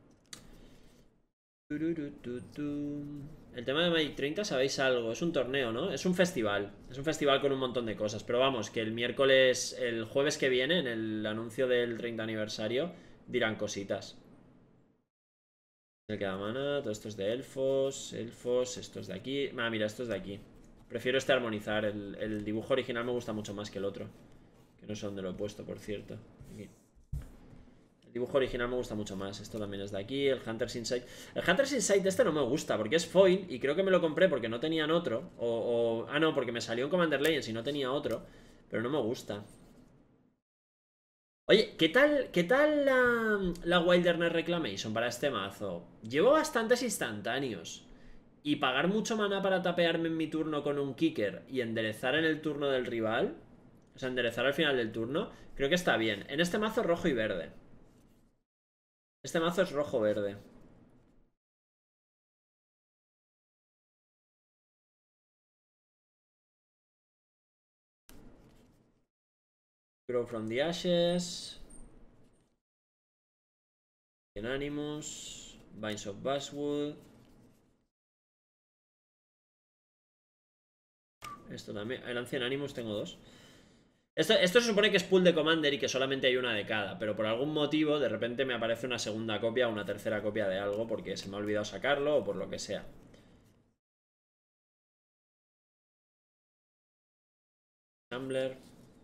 El tema de Magic 30, ¿sabéis algo? Es un torneo, ¿no? Es un festival. Es un festival con un montón de cosas. Pero vamos, que el jueves que viene, en el anuncio del 30 aniversario, dirán cositas. El que da mana, todo esto es de elfos, esto es de aquí. Ah, mira, esto es de aquí. Prefiero este armonizar. El dibujo original me gusta mucho más que el otro. Que no sé dónde lo he puesto, por cierto. Aquí. El dibujo original me gusta mucho más. Esto también es de aquí. El Hunter's Insight. El Hunter's Insight este no me gusta porque es foil y creo que me lo compré porque no tenían otro. Ah, no, porque me salió en Commander Legends y no tenía otro. Pero no me gusta. Oye, ¿qué tal la Wilderness Reclamation para este mazo? Llevo bastantes instantáneos. Y pagar mucho mana para tapearme en mi turno con un kicker y enderezar en el turno del rival. O sea, enderezar al final del turno. Creo que está bien. En este mazo rojo y verde. Este mazo es rojo-verde. Grow from the Ashes. Animus. Vines of Basswood. Esto también. El Ancient Animus tengo dos. Esto se supone que es pool de Commander y que solamente hay una de cada. Pero por algún motivo, de repente me aparece una segunda copia o una tercera copia de algo porque se me ha olvidado sacarlo o por lo que sea. Tumblr.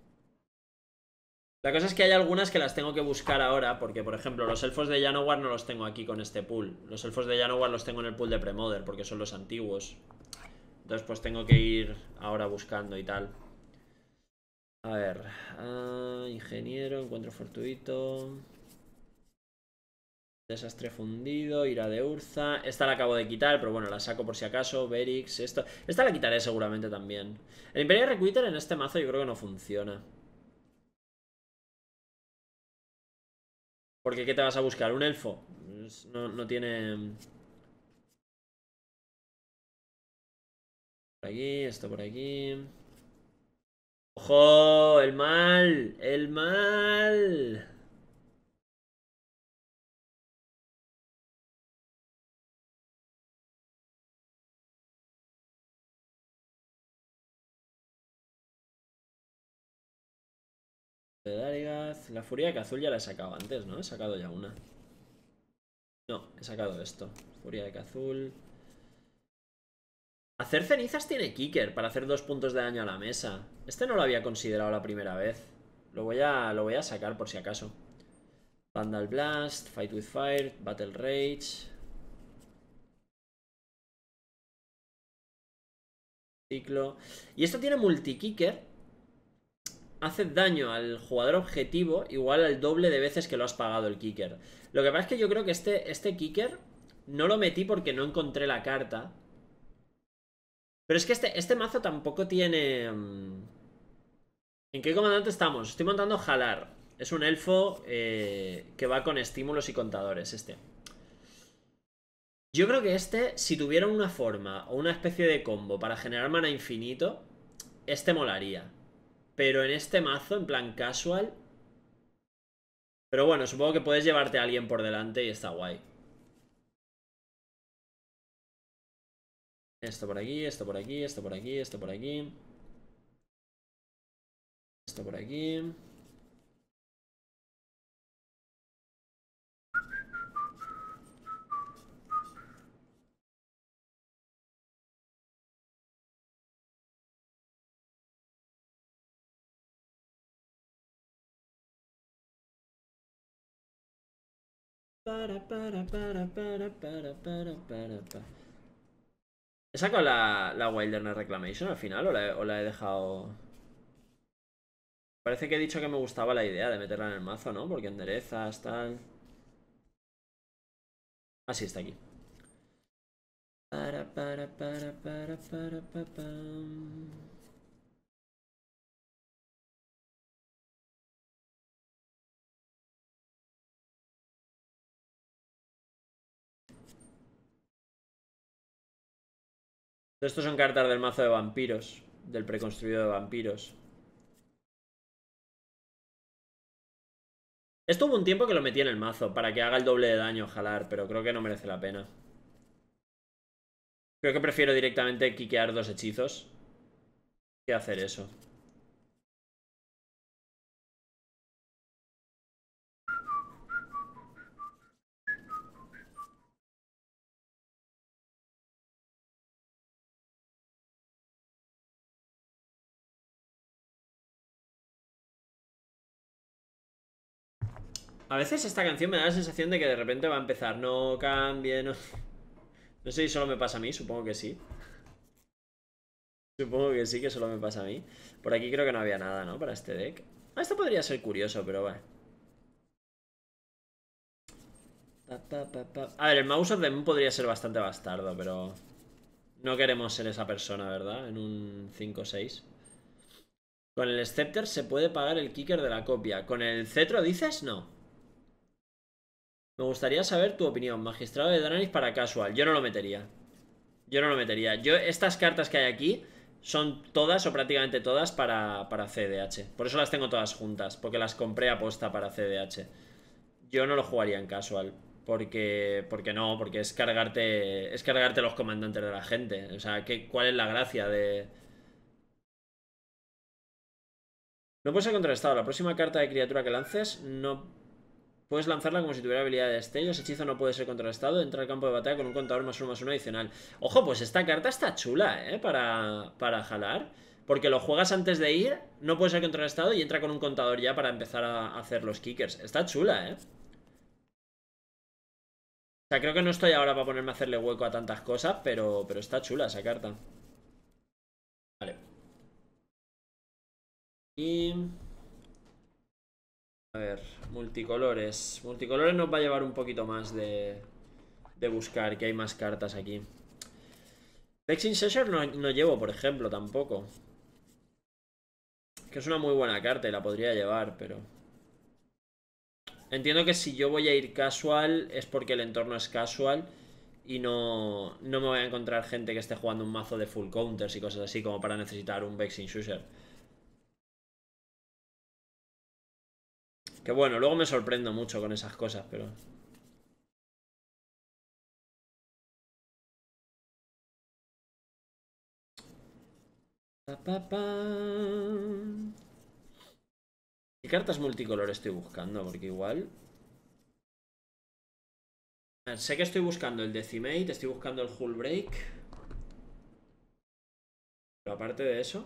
La cosa es que hay algunas que las tengo que buscar ahora, porque por ejemplo los elfos de Janowar no los tengo aquí con este pool. Los elfos de Janowar los tengo en el pool de Premoder, porque son los antiguos. Entonces pues tengo que ir ahora buscando y tal. A ver, ingeniero, encuentro fortuito. Desastre fundido, ira de Urza. Esta la acabo de quitar, pero bueno, la saco por si acaso. Berix, esta la quitaré seguramente también. El Imperial Requitter en este mazo yo creo que no funciona. Porque ¿qué te vas a buscar? ¿Un elfo? No tiene... Por aquí, esto por aquí. ¡Ojo! ¡El mal! ¡El mal! De Darigath. La furia de Cazul ya la he sacado antes, ¿no? He sacado ya una. No, he sacado esto. Furia de Cazul. Hacer cenizas tiene kicker para hacer 2 puntos de daño a la mesa. Este no lo había considerado la primera vez. Lo voy a sacar por si acaso. Vandal Blast, Fight with Fire, Battle Rage. Ciclo. Y esto tiene multi-kicker. hace daño al jugador objetivo igual al doble de veces que lo has pagado el kicker. Lo que pasa es que yo creo que este kicker no lo metí porque no encontré la carta. Pero es que este mazo tampoco tiene... ¿En qué comandante estamos? Estoy montando Halar. Es un elfo que va con estímulos y contadores, este. Yo creo que si tuviera una forma o una especie de combo para generar mana infinito, este molaría. Pero en este mazo, en plan casual... Pero bueno, supongo que puedes llevarte a alguien por delante y está guay. Esto por aquí, esto por aquí, esto por aquí, esto por aquí. Esto por aquí. ¿He sacado la Wilderness Reclamation al final o la he dejado...? Parece que he dicho que me gustaba la idea de meterla en el mazo, ¿no? Porque enderezas, tal... Ah, sí, está aquí. Estos son cartas del mazo de vampiros. Del preconstruido de vampiros. Esto hubo un tiempo que lo metí en el mazo para que haga el doble de daño jalar, pero creo que no merece la pena. Creo que prefiero directamente quiquear 2 hechizos que hacer eso. A veces esta canción me da la sensación de que de repente va a empezar. No cambie, no... No sé si solo me pasa a mí, supongo que sí. Supongo que sí, que solo me pasa a mí. Por aquí creo que no había nada, ¿no? Para este deck. Ah, esto podría ser curioso, pero bueno. A ver, el Mouse of the Moon podría ser bastante bastardo, pero... No queremos ser esa persona, ¿verdad? En un 5-6. Con el Scepter se puede pagar el kicker de la copia. ¿Con el cetro dices? No. Me gustaría saber tu opinión. Magistrado de Drannith para casual. Yo no lo metería. Yo no lo metería. Estas cartas que hay aquí son todas o prácticamente todas para CDH. Por eso las tengo todas juntas. Porque las compré a posta para CDH. Yo no lo jugaría en casual. Porque no, porque es cargarte los comandantes de la gente. O sea, ¿cuál es la gracia de...? No puede ser contrarrestado. La próxima carta de criatura que lances no puedes lanzarla como si tuviera habilidad de destello. Ese hechizo no puede ser contrarrestado. Entra al campo de batalla con un contador +1/+1 adicional. Ojo, pues esta carta está chula, ¿eh? Para jalar. Porque lo juegas antes de ir, no puede ser contrarrestado y entra con un contador ya para empezar a hacer los kickers. Está chula, ¿eh? O sea, creo que no estoy ahora para ponerme a hacerle hueco a tantas cosas, pero está chula esa carta. Vale. Y... A ver, multicolores. Multicolores nos va a llevar un poquito más de buscar, que hay más cartas aquí. Vexing Seizure no llevo, por ejemplo, tampoco. Que es una muy buena carta y la podría llevar, pero... Entiendo que si yo voy a ir casual es porque el entorno es casual y no me voy a encontrar gente que esté jugando un mazo de full counters y cosas así como para necesitar un Vexing Seizure. Que bueno, luego me sorprendo mucho con esas cosas, pero... ¿Qué cartas multicolor estoy buscando? Porque igual... A ver, sé que estoy buscando el Decimate, estoy buscando el Hullbreak. Pero aparte de eso...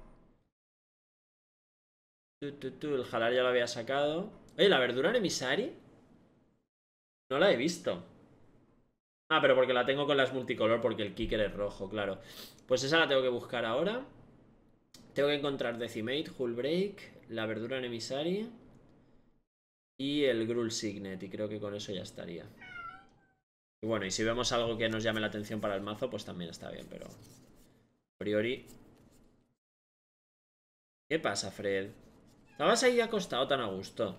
El Jalar ya lo había sacado. Oye, la verdura en Emisari no la he visto. Ah, pero porque la tengo con las multicolor, porque el kicker es rojo, claro. Pues esa la tengo que buscar ahora. Tengo que encontrar Decimate, Hullbreak, la verdura en Emissary y el Gruul Signet. Y creo que con eso ya estaría. Y bueno, y si vemos algo que nos llame la atención para el mazo, pues también está bien, pero... A priori... ¿Qué pasa, Fred? ¿Estabas ahí acostado tan a gusto?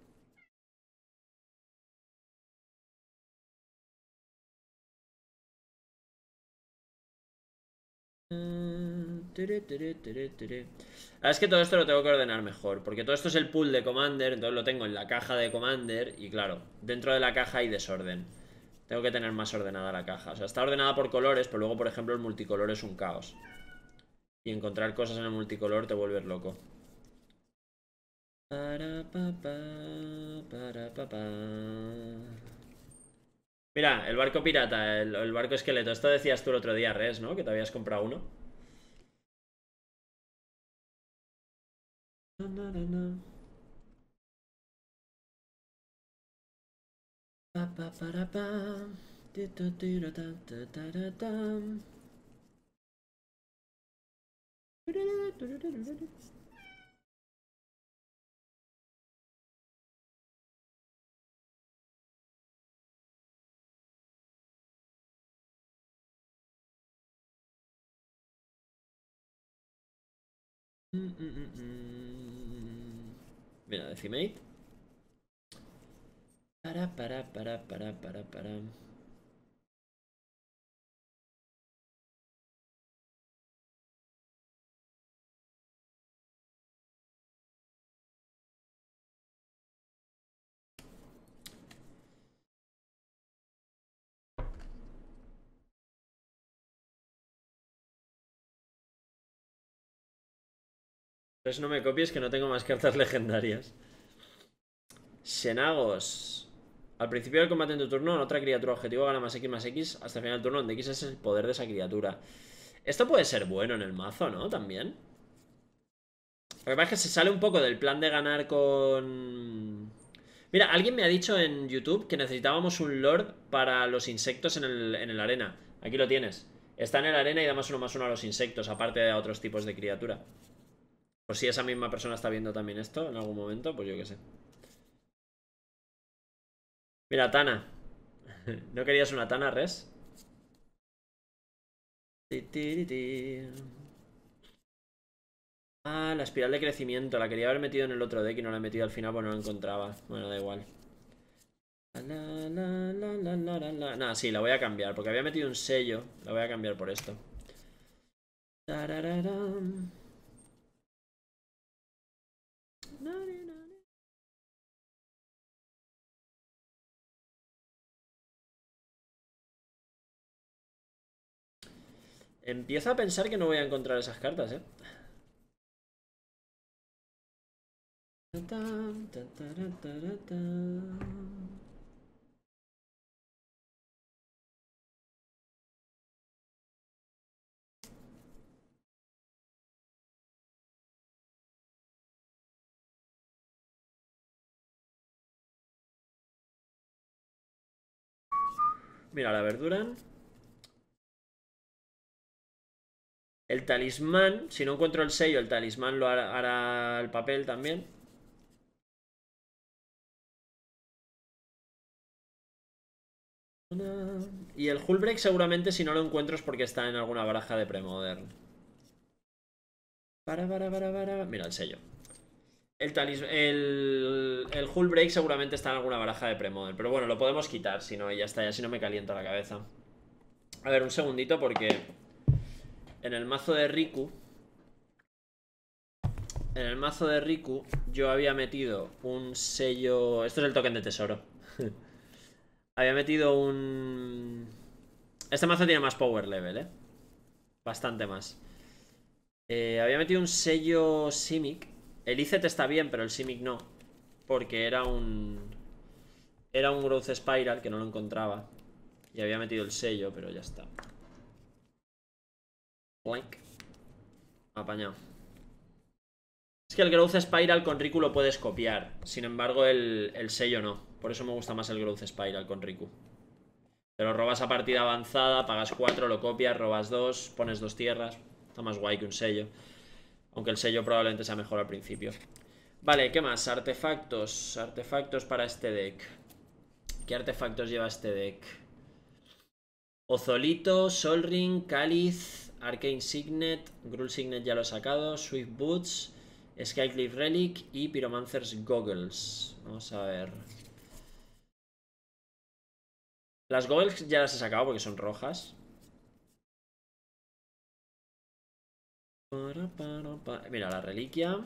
Es que todo esto lo tengo que ordenar mejor, porque todo esto es el pool de Commander, entonces lo tengo en la caja de Commander y claro, dentro de la caja hay desorden. Tengo que tener más ordenada la caja. O sea, está ordenada por colores, pero luego, por ejemplo, el multicolor es un caos. Y encontrar cosas en el multicolor te vuelves loco. Mira, el barco pirata, el barco esqueleto. Esto decías tú el otro día, Res, ¿no? Que te habías comprado uno. Mira, Decimate. Para. Pues no me copies que no tengo más cartas legendarias. Xenagos. Al principio del combate en tu turno, otra criatura objetivo gana más X hasta el final del turno, donde X es el poder de esa criatura. Esto puede ser bueno en el mazo, ¿no? También. Lo que pasa es que se sale un poco del plan de ganar con... Mira, alguien me ha dicho en YouTube que necesitábamos un Lord para los insectos en el arena. Aquí lo tienes. Está en el arena y da +1/+1 a los insectos, aparte de a otros tipos de criatura. Por si esa misma persona está viendo también esto en algún momento, pues yo qué sé. Mira, Tana. ¿No querías una Tana, Res? Ah, la espiral de crecimiento. La quería haber metido en el otro deck y no la he metido al final porque no la encontraba. Bueno, da igual. Nada, sí, la voy a cambiar porque había metido un sello. La voy a cambiar por esto. Empiezo a pensar que no voy a encontrar esas cartas, ¿eh? Mira, la verdura. El talismán, si no encuentro el sello, el talismán lo hará el papel también. Y el Hullbreak seguramente si no lo encuentro es porque está en alguna baraja de Premodern. Mira el sello. El Hullbreak seguramente está en alguna baraja de Premodern. Pero bueno, lo podemos quitar, si no, ya está, ya si no me calienta la cabeza. A ver, un segundito porque en el mazo de Riku... En el mazo de Riku yo había metido un sello... Esto es el token de tesoro. Había metido un... Este mazo tiene más power level, ¿eh? Bastante más. Había metido un sello Simic. El Icet está bien, pero el Simic no. Porque era un... Era un Growth Spiral que no lo encontraba. Y había metido el sello, pero ya está. Blank. Apañado. Es que el Growth Spiral con Riku lo puedes copiar. Sin embargo, el sello no. Por eso me gusta más el Growth Spiral con Riku. Te lo robas a partida avanzada, pagas 4, lo copias, robas 2, pones 2 tierras. Está más guay que un sello. Aunque el sello probablemente sea mejor al principio. Vale, ¿qué más? Artefactos. Artefactos para este deck. ¿Qué artefactos lleva este deck? Ozolito, Sol Ring, Cáliz, Arcane Signet, Gruul Signet ya lo he sacado, Swift Boots, Skycliff Relic y Pyromancer's Goggles. Vamos a ver. Las Goggles ya las he sacado porque son rojas. Mira, la reliquia.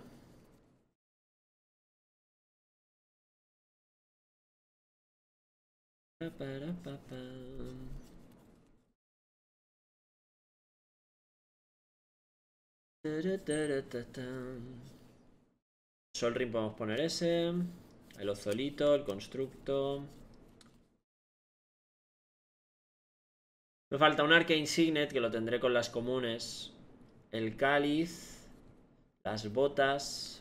Sol Ring podemos poner ese. El Ozolito, el Constructo. Me falta un Arcane Signet que lo tendré con las comunes. El Cáliz. Las botas.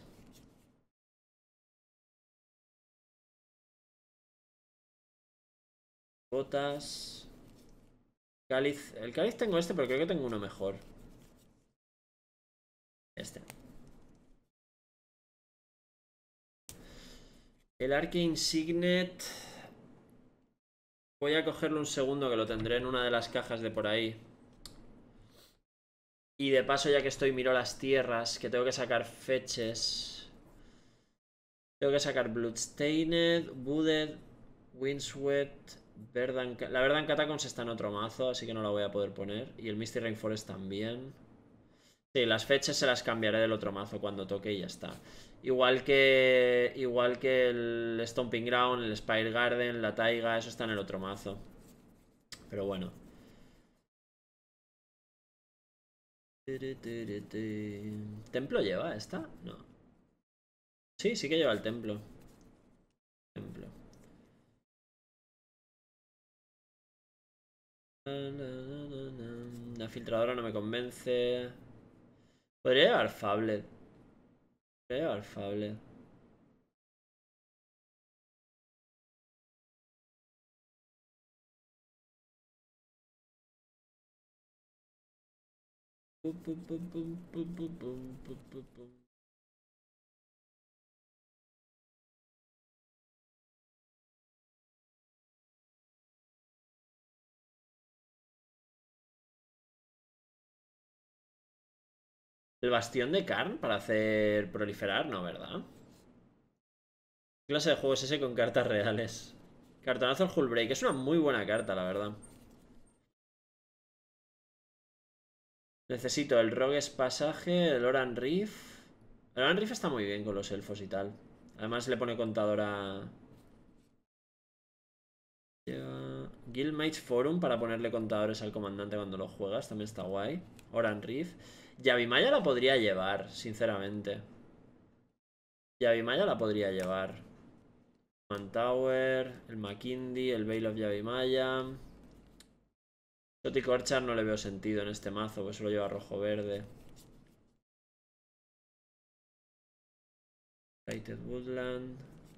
Botas. Cáliz. El cáliz tengo este, pero creo que tengo uno mejor. Este. El Arcane Signet. Voy a cogerlo un segundo que lo tendré en una de las cajas de por ahí. Y de paso, ya que estoy, miro las tierras, que tengo que sacar fetches. Tengo que sacar Bloodstained, Wooded, Windswept, La Verdan Catacombs está en otro mazo, así que no la voy a poder poner. Y el Misty Rainforest también. Sí, las fechas se las cambiaré del otro mazo cuando toque y ya está. Igual que el Stomping Ground, el Spire Garden, la Taiga, eso está en el otro mazo. Pero bueno. ¿Templo lleva esta? No. Sí, sí que lleva el templo. Templo. La filtradora no me convence. Podría llevar Fablet. Podría llevar Fablet. El bastión de Karn para hacer proliferar, no, ¿verdad? ¿Qué clase de juego es ese con cartas reales? Cartonazo al Hullbreak. Es una muy buena carta, la verdad. Necesito el Rogue's Pasaje, el Oran Reef. El Oran Reef está muy bien con los elfos y tal. Además le pone contador a... Guildmates Forum para ponerle contadores al comandante cuando lo juegas. También está guay. Oran Reef. Yavimaya la podría llevar, sinceramente. Yavimaya la podría llevar. Mantower, el Makindi, el Veil of Yavimaya. Exotic Orchard no le veo sentido en este mazo, pues solo lleva rojo-verde. Lighted Woodland.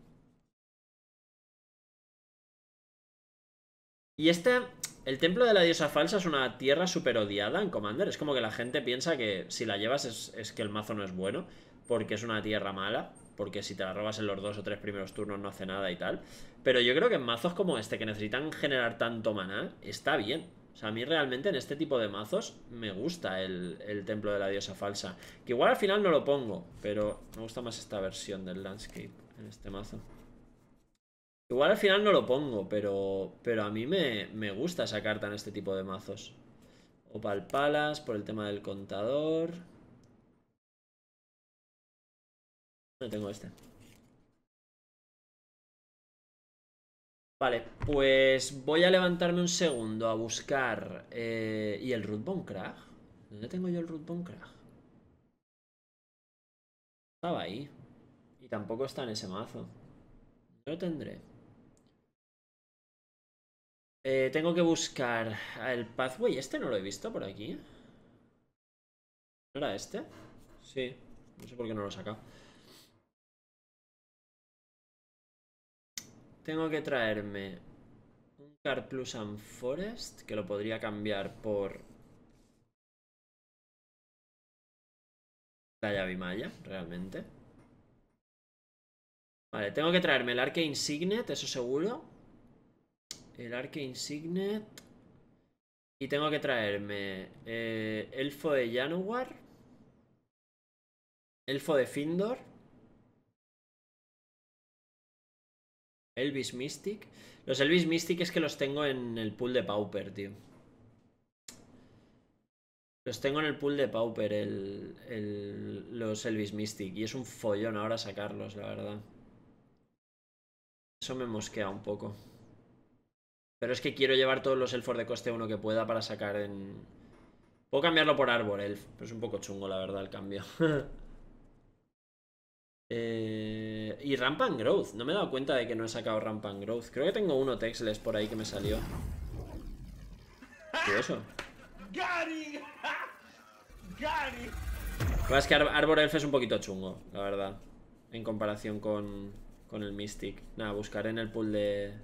Y el templo de la diosa falsa es una tierra súper odiada en Commander. Es como que la gente piensa que si la llevas es que el mazo no es bueno, porque es una tierra mala, porque si te la robas en los 2 o 3 primeros turnos no hace nada y tal. Pero yo creo que en mazos como este, que necesitan generar tanto maná, está bien. O sea, a mí realmente en este tipo de mazos me gusta el templo de la diosa falsa. Que igual al final no lo pongo, pero me gusta más esta versión del landscape en este mazo. Igual al final no lo pongo, pero a mí me gusta esa carta en este tipo de mazos. Opal Palace por el tema del contador. No tengo este. Vale, pues voy a levantarme un segundo a buscar. ¿Y el Rootbone Crag? ¿Dónde tengo yo el Rootbone Crag? Estaba ahí. Y tampoco está en ese mazo. No lo tendré. Tengo que buscar el Pathway. Este no lo he visto por aquí. ¿No era este? Sí. No sé por qué no lo he sacado. Tengo que traerme un Carplus and Forest, que lo podría cambiar por la Yavimaya, realmente. Vale, tengo que traerme el Arcane Signet, eso seguro. El Arcane Signet. Y tengo que traerme Elfo de Janowar. Elfo de Findor. Elvis Mystic. Los Elvis Mystic es que los tengo en el pool de Pauper, tío. Los tengo en el pool de Pauper, los Elvis Mystic. Y es un follón ahora sacarlos, la verdad. Eso me mosquea un poco. Pero es que quiero llevar todos los elfos de coste 1 que pueda para sacar en... Puedo cambiarlo por Arbor Elf, pero es un poco chungo, la verdad, el cambio. Y Rampant Growth. No me he dado cuenta de que no he sacado Rampant Growth. Creo que tengo uno Texless por ahí que me salió. ¿Qué es eso? Es que Arbor Elf es un poquito chungo, la verdad. En comparación con el Mystic. Nada, buscaré en el pool de...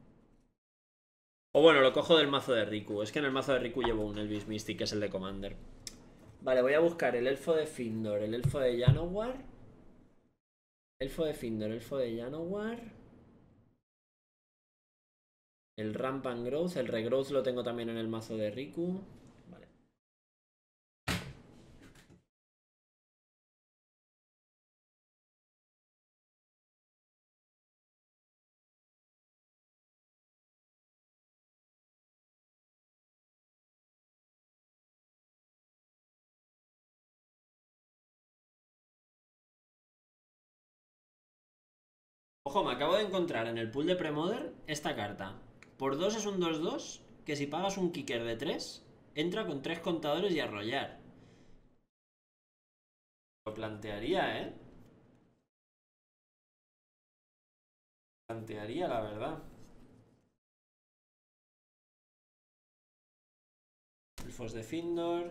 O bueno, lo cojo del mazo de Riku. Es que en el mazo de Riku llevo un Elvis Mystic, que es el de Commander. Vale, voy a buscar el elfo de Findor, el elfo de Janowar. Elfo de Findor, elfo de Janowar. El Rampant Growth, el Regrowth lo tengo también en el mazo de Riku. Vale. Ojo, me acabo de encontrar en el pool de Premodern esta carta. Por 2 es un 2-2, que si pagas un kicker de 3, entra con 3 contadores y arrollar. Lo plantearía, ¿eh? Plantearía, la verdad. Elfos de Findor.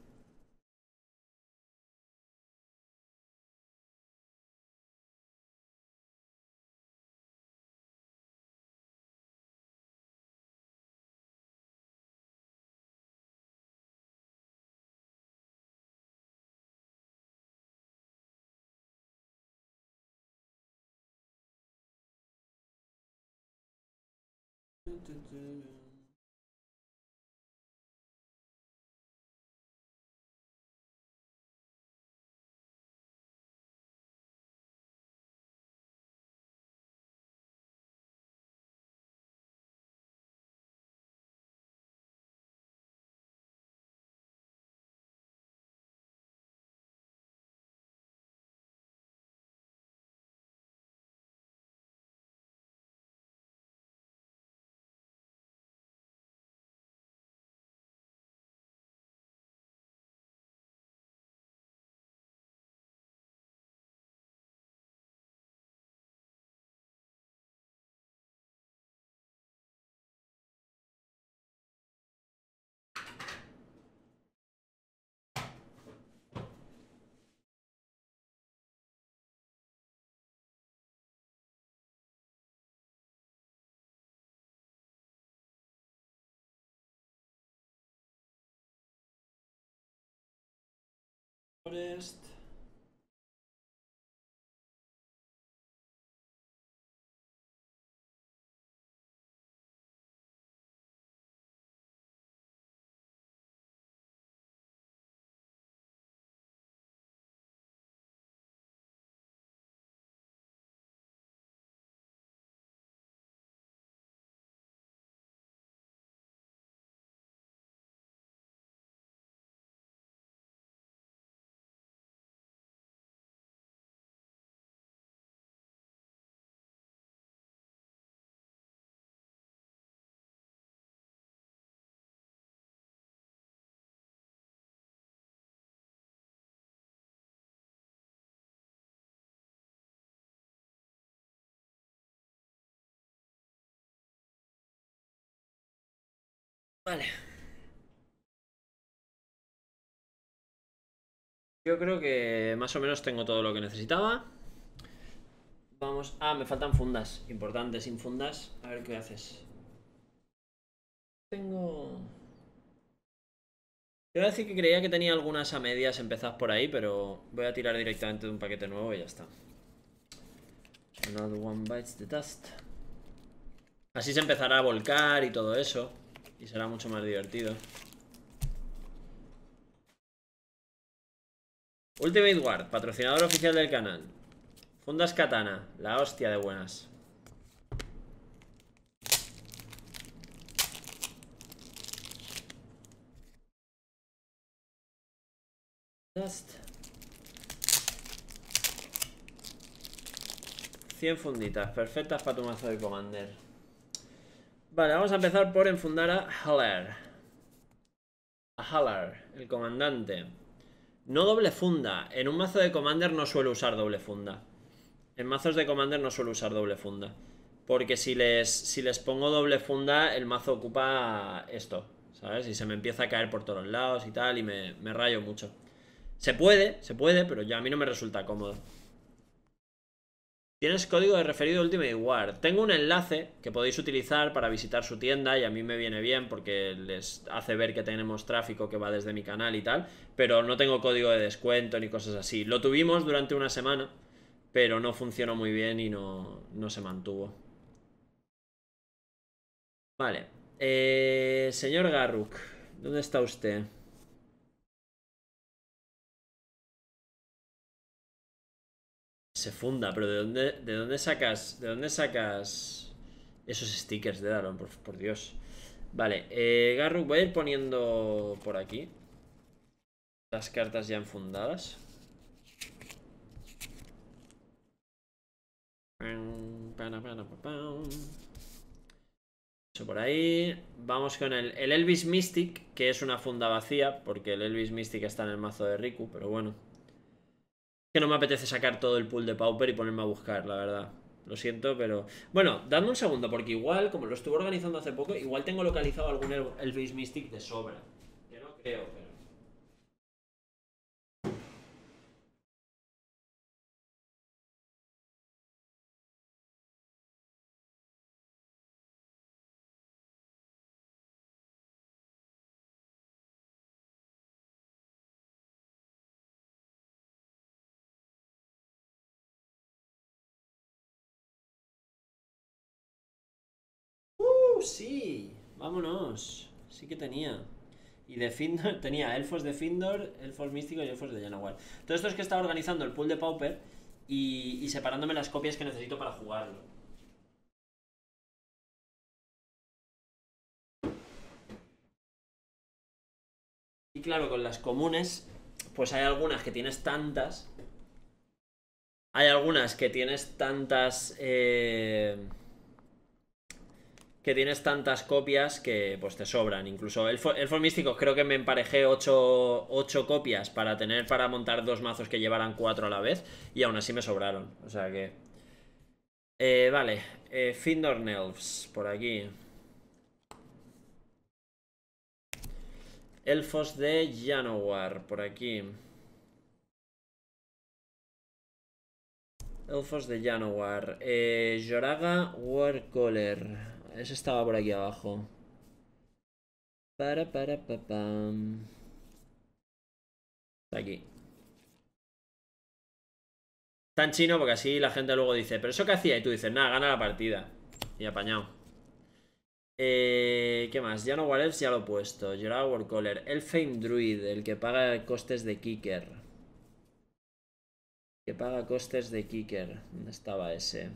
Forest. Vale. Yo creo que más o menos tengo todo lo que necesitaba. Vamos. Ah, me faltan fundas. Importante, sin fundas. A ver qué haces. Tengo... Te iba a decir que creía que tenía algunas a medias empezadas por ahí, pero voy a tirar directamente de un paquete nuevo y ya está. Another one bites the dust. Así se empezará a volcar y todo eso. Y será mucho más divertido. Ultimate Guard, patrocinador oficial del canal. Fundas Katana, la hostia de buenas. Dust. 100 funditas, perfectas para tu mazo de Commander. Vale, vamos a empezar por enfundar a Haller. A Haller, el comandante. No doble funda. En un mazo de Commander no suelo usar doble funda. En mazos de Commander no suelo usar doble funda. Porque si les pongo doble funda, el mazo ocupa esto, ¿sabes? Y se me empieza a caer por todos lados y tal, y me rayo mucho. Se puede, pero ya a mí no me resulta cómodo. Tienes código de referido Ultimate Guard. Tengo un enlace que podéis utilizar para visitar su tienda y a mí me viene bien porque les hace ver que tenemos tráfico que va desde mi canal y tal, pero no tengo código de descuento ni cosas así. Lo tuvimos durante una semana, pero no funcionó muy bien y no se mantuvo. Vale. Señor Garruk, ¿dónde está usted? Se funda, pero ¿de dónde sacas esos stickers de Daron? Por Dios. Vale, Garruk, voy a ir poniendo por aquí las cartas ya enfundadas. Eso por ahí. Vamos con el Elvis Mystic, que es una funda vacía, porque el Elvis Mystic está en el mazo de Riku, pero bueno. Que no me apetece sacar todo el pool de Pauper y ponerme a buscar, la verdad. Lo siento, pero... Bueno, dadme un segundo, porque igual, como lo estuve organizando hace poco, igual tengo localizado algún Elvis Mystic de sobra. Que no creo, pero... Sí, vámonos. Sí que tenía. Y de Findor, tenía elfos de Findor, elfos místicos y elfos de Janowar. Todo esto es que estaba organizando el pool de Pauper y separándome las copias que necesito para jugarlo. Y claro, con las comunes, pues hay algunas que tienes tantas. Hay algunas que tienes tantas... que tienes tantas copias que pues te sobran. Incluso Elfos Místicos creo que me emparejé 8 copias para montar dos mazos que llevaran 4 a la vez. Y aún así me sobraron. O sea que... vale. Findor Nelfs, por aquí. Elfos de Janowar, por aquí. Elfos de Janowar. Joraga Warcaller. Ese estaba por aquí abajo. Pam. Está aquí. Está en chino porque así la gente luego dice, ¿pero eso qué hacía? Y tú dices, nada, gana la partida. Y apañado. ¿Qué más? Janowar Elves ya lo he puesto. Joraga Warcaller. Elfheim Druid, el que paga costes de Kicker. Que paga costes de Kicker. ¿Dónde estaba ese?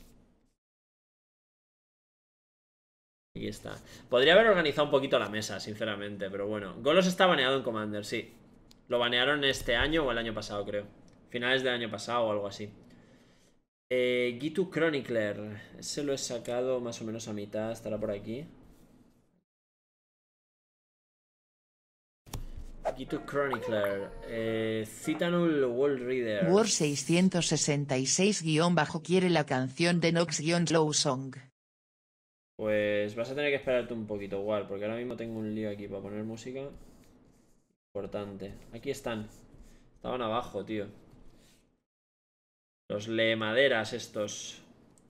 Aquí está. Podría haber organizado un poquito la mesa, sinceramente, pero bueno. Golos está baneado en Commander, sí. Lo banearon este año o el año pasado, creo. Finales del año pasado o algo así. Gitu Chronicler. Ese lo he sacado más o menos a mitad. Estará por aquí. Gitu Chronicler. Citanul World Reader. War 666- quiere la canción de Nox-Slow Song. Pues vas a tener que esperarte un poquito, igual, porque ahora mismo tengo un lío aquí para poner música. Importante. Aquí están. Estaban abajo, tío. Los maderas estos.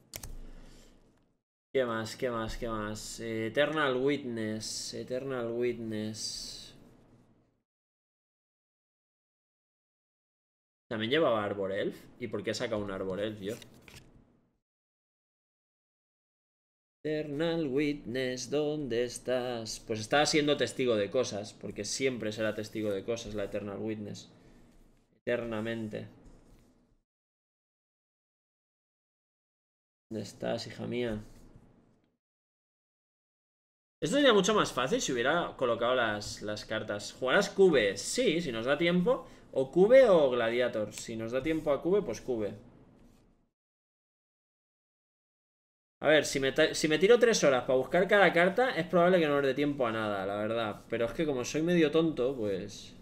¿Qué más? ¿Qué más? ¿Qué más? Eternal Witness. Eternal Witness. También llevaba Arbor Elf. ¿Y por qué saca un Arbor Elf yo? Eternal Witness, ¿dónde estás? Pues está siendo testigo de cosas, porque siempre será testigo de cosas la Eternal Witness. Eternamente. ¿Dónde estás, hija mía? Esto sería mucho más fácil si hubiera colocado las cartas. ¿Jugarás Cube? Sí, si nos da tiempo. O Cube o Gladiator. Si nos da tiempo a Cube, pues Cube. A ver, si me tiro 3 horas para buscar cada carta, es probable que no nos dé tiempo a nada, la verdad. Pero es que como soy medio tonto, pues...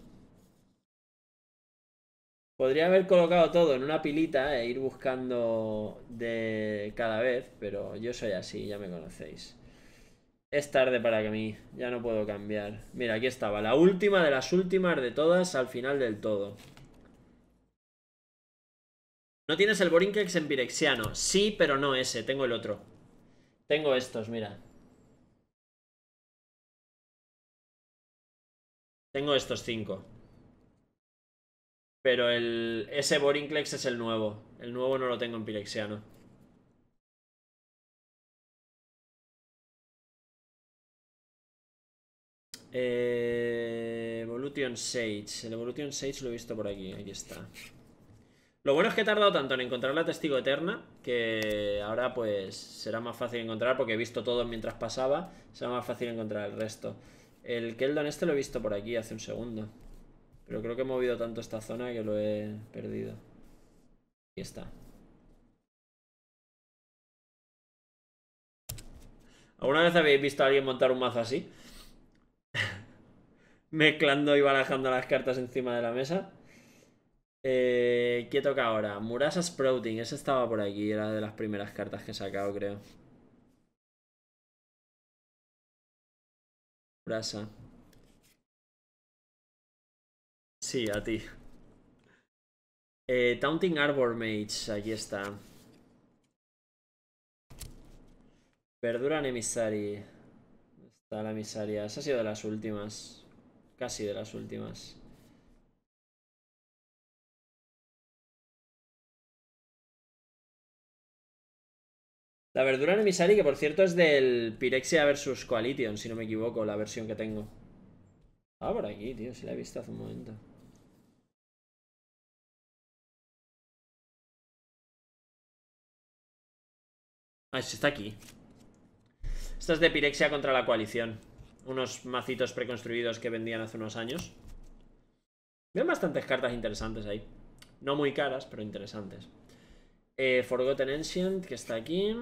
Podría haber colocado todo en una pilita e ir buscando de cada vez, pero yo soy así, ya me conocéis. Es tarde para mí, ya no puedo cambiar. Mira, aquí estaba, la última de las últimas de todas al final del todo. ¿No tienes el Borinquex en Pirexiano? Sí, pero no ese, tengo el otro. Tengo estos, mira. Tengo estos 5. Pero ese Borinclex es el nuevo. El nuevo no lo tengo en Pirexiano. Evolution Sage. El Evolution Sage lo he visto por aquí. Aquí está. Lo bueno es que he tardado tanto en encontrar la Testigo Eterna que ahora pues será más fácil encontrar porque he visto todo mientras pasaba. Será más fácil encontrar el resto. El Keldon este lo he visto por aquí hace un segundo. Pero creo que he movido tanto esta zona que lo he perdido. Aquí está. ¿Alguna vez habéis visto a alguien montar un mazo así? Mezclando y barajando las cartas encima de la mesa. ¿Qué toca ahora? Murasa Sprouting. Ese estaba por aquí. Era de las primeras cartas que he sacado, creo. Murasa. Sí, a ti. Taunting Arbor Mage. Aquí está. Verduran Emissary. ¿Dónde está la emisaria? Esa ha sido de las últimas. Casi de las últimas. La verdura en Emisari, que por cierto es del Pyrexia vs Coalition, si no me equivoco, la versión que tengo. Ah, por aquí, tío, si la he visto hace un momento. Ah, sí, está aquí. Esta es de Pyrexia contra la Coalición. Unos macitos preconstruidos que vendían hace unos años. Ven bastantes cartas interesantes ahí. No muy caras, pero interesantes. Forgotten Ancient, que está aquí.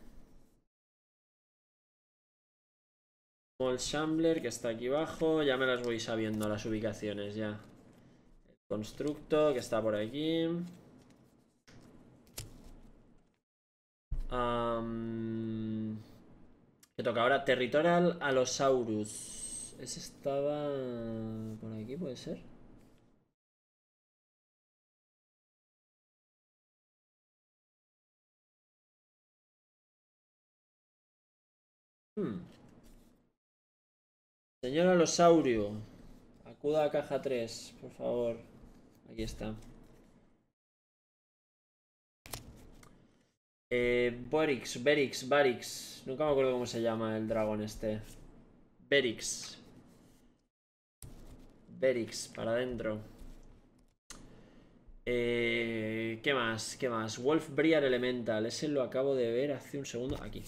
Small Shambler, que está aquí abajo. Ya me las voy sabiendo las ubicaciones, ya. El Constructo, que está por aquí. Que toca ahora Territorial Allosaurus. Ese estaba por aquí, ¿puede ser? Señor Alosaurio, acuda a caja 3, por favor. Aquí está. Berix. Nunca me acuerdo cómo se llama el dragón este. Berix, para adentro. ¿Qué más? ¿Qué más? Wolfbriar Elemental. Ese lo acabo de ver hace un segundo. Aquí.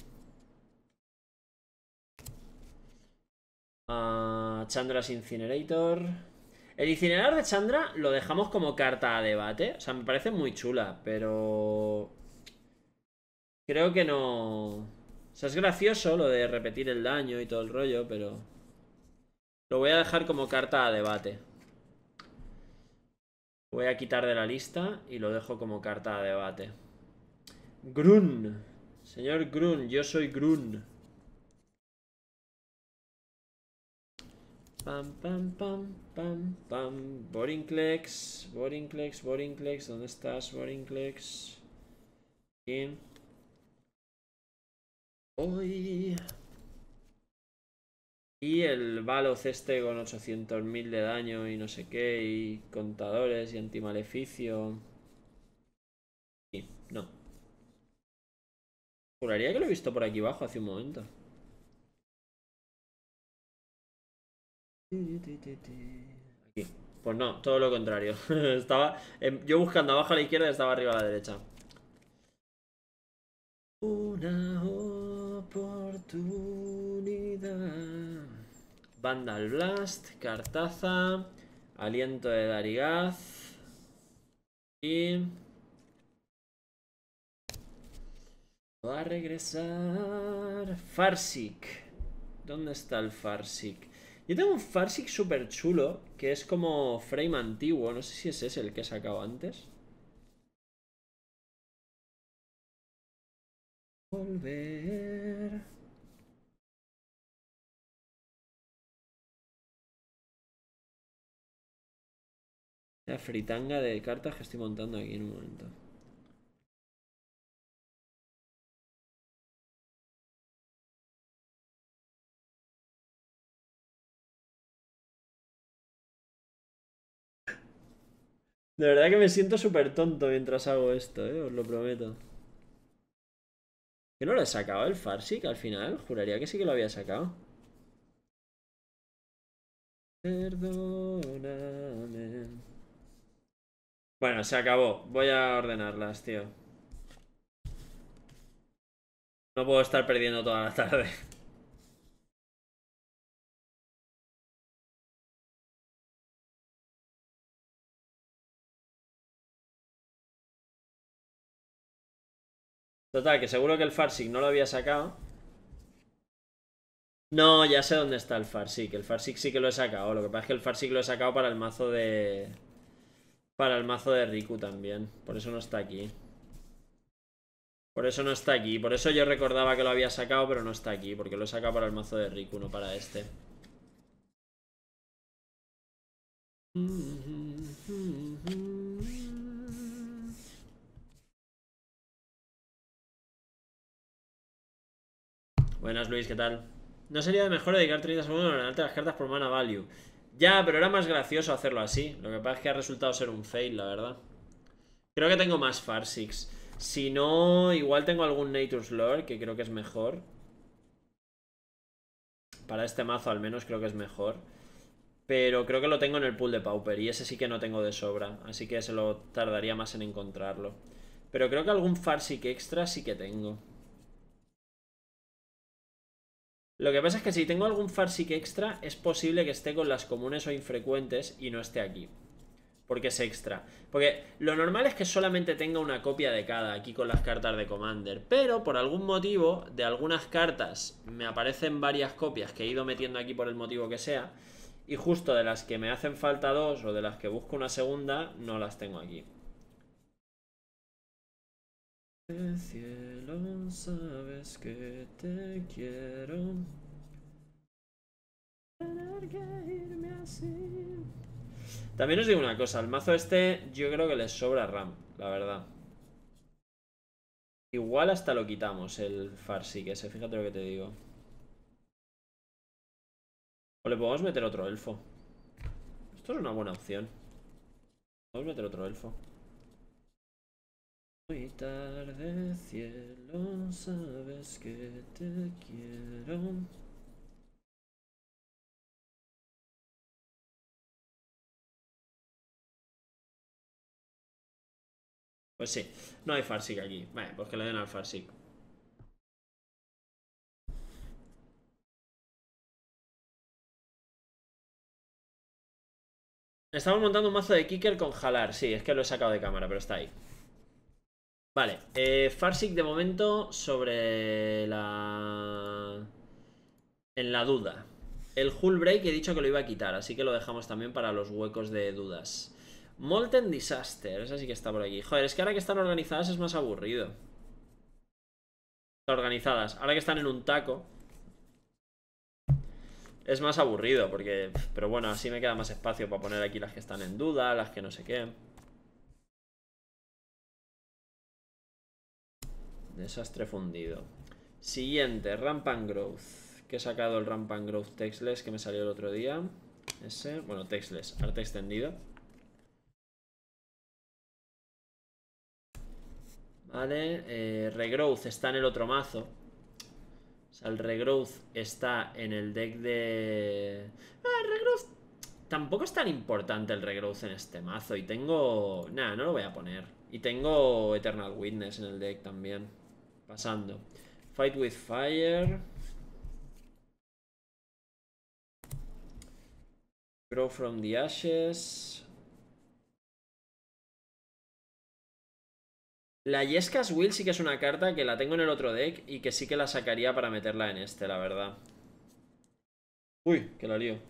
Chandra's Incinerator. El incinerador de Chandra lo dejamos como carta a debate. O sea, me parece muy chula, pero... creo que no... O sea, es gracioso lo de repetir el daño y todo el rollo, pero... lo voy a dejar como carta a debate. Lo voy a quitar de la lista y lo dejo como carta a debate. Grun. Señor Grun, yo soy Grun. Pam, pam, pam, pam, pam. Borinclex. ¿Dónde estás, Borinclex? Aquí. Hoy. Y el Valoz este con 800.000 de daño y no sé qué, y contadores y antimaleficio. Y no. Juraría que lo he visto por aquí abajo hace un momento. Aquí. Pues no, todo lo contrario. Estaba yo buscando abajo a la izquierda y estaba arriba a la derecha. Una oportunidad. Vandal Blast, Cartaza, Aliento de Darigaz y... Va a regresar... Farsic. ¿Dónde está el Farsic? Yo tengo un Farsic súper chulo, que es como frame antiguo. No sé si es ese el que he sacado antes. Volver... La fritanga de cartas que estoy montando aquí en un momento. De verdad que me siento súper tonto mientras hago esto, os lo prometo. ¿Que no lo he sacado el Farsic al final? Juraría que sí que lo había sacado. Perdóname. Bueno, se acabó. Voy a ordenarlas, tío. No puedo estar perdiendo toda la tarde. Total, que seguro que el Farsic no lo había sacado. No, ya sé dónde está el Farsic. El Farsic sí que lo he sacado. Lo que pasa es que el Farsic lo he sacado para el mazo de... Para el mazo de Riku también. Por eso no está aquí. Por eso no está aquí. Por eso yo recordaba que lo había sacado, pero no está aquí. Porque lo he sacado para el mazo de Riku, no para este. Buenas, Luis, ¿qué tal? ¿No sería mejor dedicar 30 segundos a ordenarte las cartas por mana value? Ya, pero era más gracioso hacerlo así. Lo que pasa es que ha resultado ser un fail, la verdad. Creo que tengo más Farsics. Si no, igual tengo algún Nature's Lore, que creo que es mejor. Para este mazo al menos creo que es mejor. Pero creo que lo tengo en el pool de Pauper. Y ese sí que no tengo de sobra. Así que se lo tardaría más en encontrarlo. Pero creo que algún Farsic extra sí que tengo. Lo que pasa es que si tengo algún Farsic extra, es posible que esté con las comunes o infrecuentes y no esté aquí. Porque es extra. Porque lo normal es que solamente tenga una copia de cada aquí con las cartas de Commander. Pero por algún motivo, de algunas cartas me aparecen varias copias que he ido metiendo aquí por el motivo que sea. Y justo de las que me hacen falta dos o de las que busco una segunda, no las tengo aquí. Cielo, sabes que te quiero. Tener que irme así. También os digo una cosa, el mazo este yo creo que les sobra RAM, la verdad. Igual hasta lo quitamos el Farsic ese, fíjate lo que te digo. O le podemos meter otro elfo. Esto es una buena opción. Podemos meter otro elfo. Muy tarde, cielo, sabes que te quiero. Pues sí, no hay Farsic aquí. Vale, pues que le den al Farsic. Estamos montando un mazo de Kicker con Jalar. Sí, es que lo he sacado de cámara, pero está ahí. Vale, Farsic de momento sobre la... En la duda. El Hull Break he dicho que lo iba a quitar, así que lo dejamos también para los huecos de dudas. Molten Disaster, esa sí que está por aquí. Joder, es que ahora que están organizadas es más aburrido. Organizadas, ahora que están en un taco es más aburrido, porque... Pero bueno, así me queda más espacio para poner aquí las que están en duda, las que no sé qué. Desastre fundido. Siguiente, Rampant Growth. Que he sacado el Rampant Growth Textless que me salió el otro día. Ese, bueno, Textless, arte extendido. Vale, Regrowth está en el otro mazo. O sea, el Regrowth está en el deck de... Regrowth... Tampoco es tan importante el Regrowth en este mazo. Y tengo... Nah, no lo voy a poner. Y tengo Eternal Witness en el deck también. Pasando. Fight with Fire. Grow from the Ashes. La Yescas Will sí que es una carta que la tengo en el otro deck y que sí que la sacaría para meterla en este, la verdad. Uy, que la lío.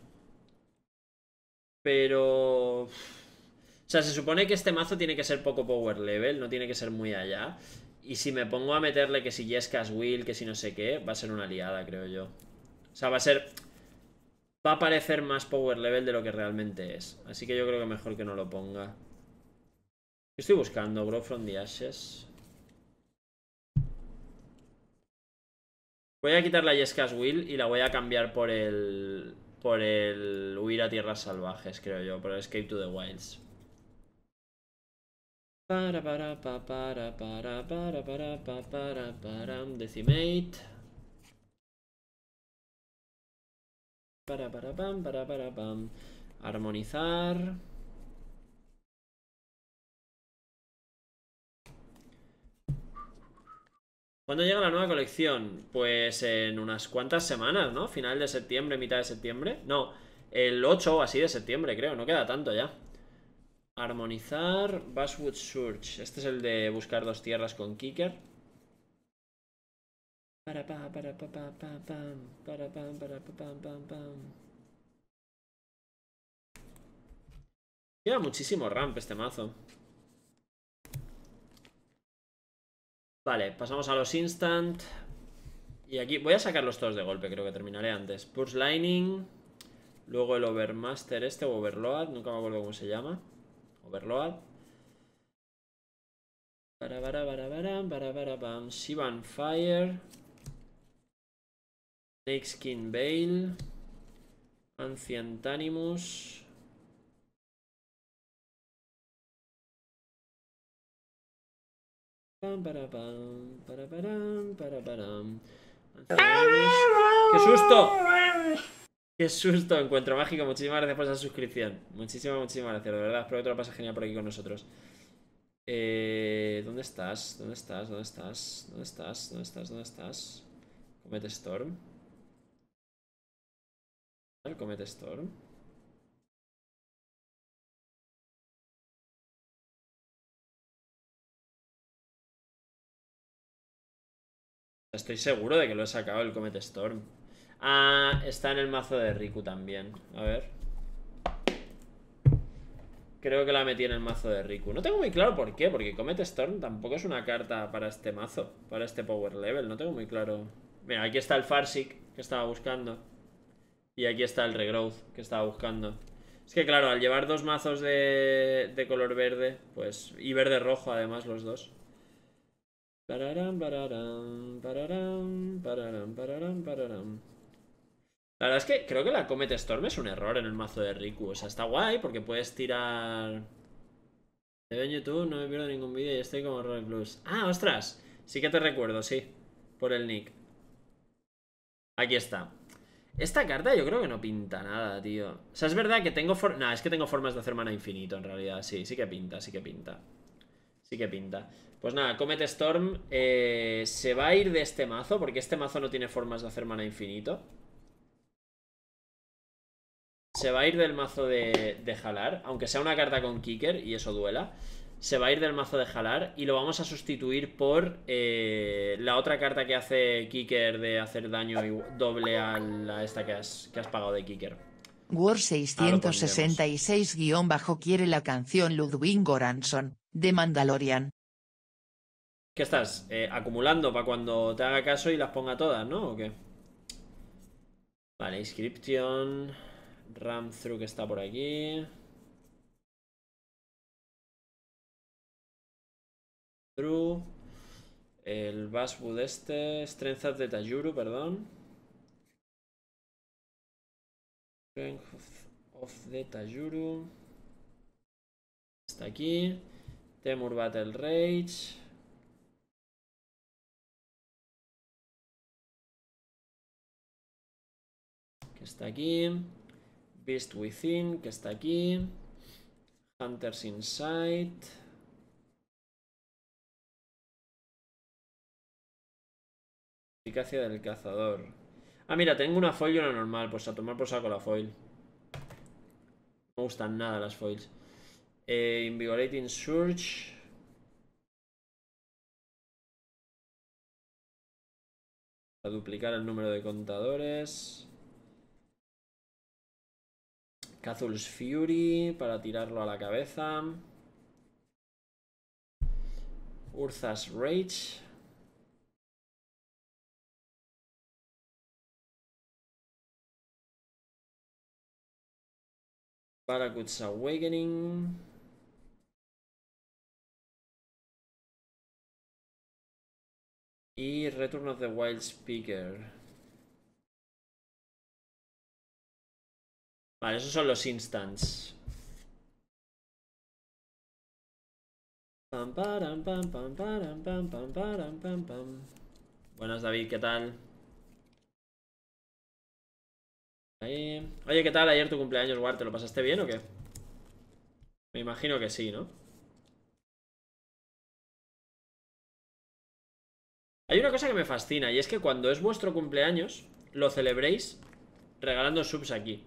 Pero... O sea, se supone que este mazo tiene que ser poco power level, no tiene que ser muy allá. Y si me pongo a meterle que si Yescas Will, que si no sé qué, va a ser una liada, creo yo. O sea, va a ser... Va a parecer más power level de lo que realmente es. Así que yo creo que mejor que no lo ponga. Estoy buscando Grow from the Ashes. Voy a quitar la Yescas Will y la voy a cambiar por el... Por el Huir a Tierras Salvajes, creo yo. Por el Escape to the Wilds. Decimate. Armonizar. ¿Cuándo llega la nueva colección? Pues en unas cuantas semanas, ¿no? Final de septiembre, mitad de septiembre. No, el 8 o así de septiembre, creo. No queda tanto ya. Armonizar. Basswood Surge. Este es el de buscar dos tierras con Kicker. Lleva muchísimo ramp este mazo. Vale, pasamos a los instant. Y aquí voy a sacarlos todos de golpe, creo que terminaré antes. Pulse Lightning. Luego el Overmaster este o Overload, nunca me acuerdo cómo se llama. Overload. Shivan Fire. Snakeskin Veil. Ancient Animus. ¡Qué susto! ¡Qué susto! Encuentro mágico. Muchísimas gracias por esa suscripción. Muchísimas gracias, de verdad. Espero que te lo pases genial por aquí con nosotros. ¿Dónde estás? ¿Dónde estás? ¿Dónde estás? ¿Dónde estás? ¿Dónde estás? ¿Dónde estás? Comet Storm. Comet Storm. Estoy seguro de que lo he sacado el Comet Storm. Ah, está en el mazo de Riku también. A ver. Creo que la metí en el mazo de Riku. No tengo muy claro por qué, porque Comet Storm tampoco es una carta para este mazo, para este power level. No tengo muy claro. Mira, aquí está el Farseek que estaba buscando. Y aquí está el Regrowth que estaba buscando. Es que claro, al llevar dos mazos de color verde, pues... Y verde-rojo además los dos. Pararam, pararam, pararam, pararam, pararam, pararam. La verdad es que creo que la Comet Storm es un error en el mazo de Riku. O sea, está guay porque puedes tirar... Te veo en YouTube, no me pierdo ningún vídeo y estoy como Roy Plus. ¡Ah, ostras! Sí que te recuerdo, sí. Por el nick. Aquí está. Esta carta yo creo que no pinta nada, tío. O sea, es verdad que tengo... Nah, es que tengo formas de hacer mana infinito, en realidad. Sí, sí que pinta, sí que pinta. Sí que pinta. Pues nada, Comet Storm se va a ir de este mazo porque este mazo no tiene formas de hacer mana infinito. Se va a ir del mazo de Jalar, aunque sea una carta con Kicker y eso duela. Se va a ir del mazo de Jalar y lo vamos a sustituir por la otra carta que hace Kicker de hacer daño doble a esta que has pagado de Kicker. War Ahora lo pondremos. 666- quiere la canción Ludwig Göransson, de Mandalorian. ¿Qué estás? Acumulando para cuando te haga caso y las ponga todas, ¿no? ¿O qué? Vale, Inscription. Ram Through que está por aquí. Through. El Basswood este. Strength de Tajuru, perdón. Strength of the Tajuru. Está aquí. Temur Battle Rage. que está aquí. Beast Within, que está aquí. Hunters Insight. Eficacia del cazador. Ah, mira, tengo una foil y una normal. Pues a tomar por saco la foil. No me gustan nada las foils. Invigorating Surge. A duplicar el número de contadores. Cazul's Fury para tirarlo a la cabeza. Urza's Rage. Barracuda's Awakening. Y Return of the Wild Speaker. Vale, esos son los instants. Pam, param, pam, pam, param, pam, pam, param, pam, pam. Buenas, David, ¿qué tal? Ahí. Oye, ¿qué tal ayer tu cumpleaños, War? ¿Te lo pasaste bien o qué? Me imagino que sí, ¿no? Hay una cosa que me fascina y es que cuando es vuestro cumpleaños, lo celebréis regalando subs aquí.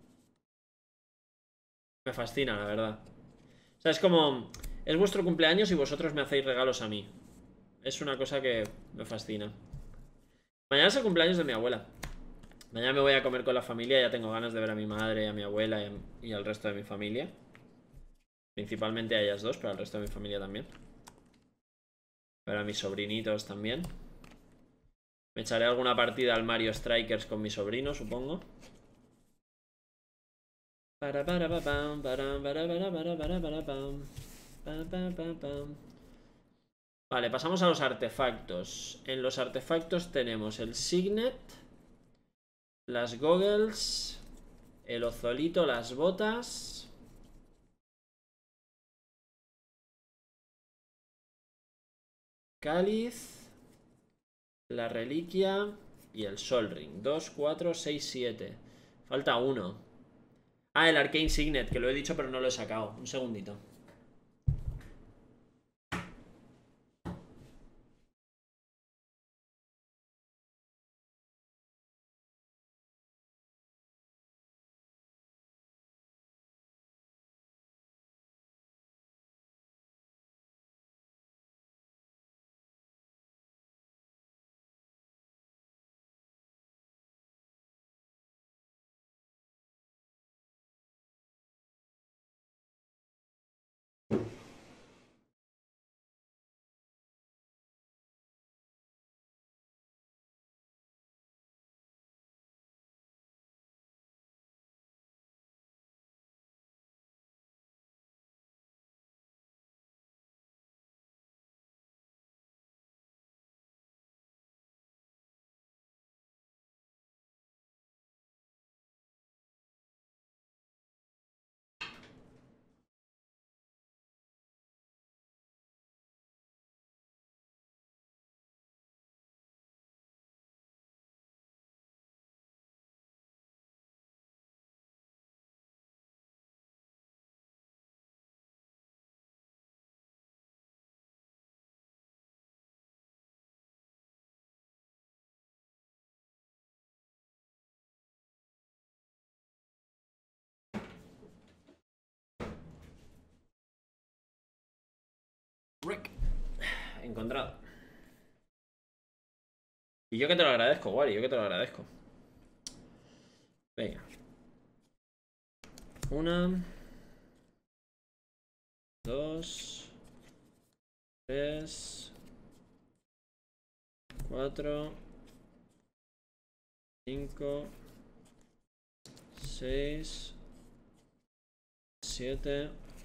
Me fascina, la verdad. O sea, es como... Es vuestro cumpleaños y vosotros me hacéis regalos a mí. Es una cosa que me fascina. Mañana es el cumpleaños de mi abuela. Mañana me voy a comer con la familia. Ya tengo ganas de ver a mi madre, a mi abuela y al resto de mi familia. Principalmente a ellas dos, pero al resto de mi familia también. Ver a mis sobrinitos también. Me echaré alguna partida al Mario Strikers con mi sobrino, supongo. Vale, pasamos a los artefactos. En los artefactos tenemos el Signet, las goggles, el ozolito, las botas, cáliz, la reliquia y el Sol Ring. 2, 4, 6, 7. Falta uno. Ah, el Arcane Signet, que lo he dicho pero no lo he sacado. Un segundito. Rick. Encontrado. Y yo que te lo agradezco, Wally, yo que te lo agradezco. Venga. Una. 2. 3. 4. 5. 6. 7.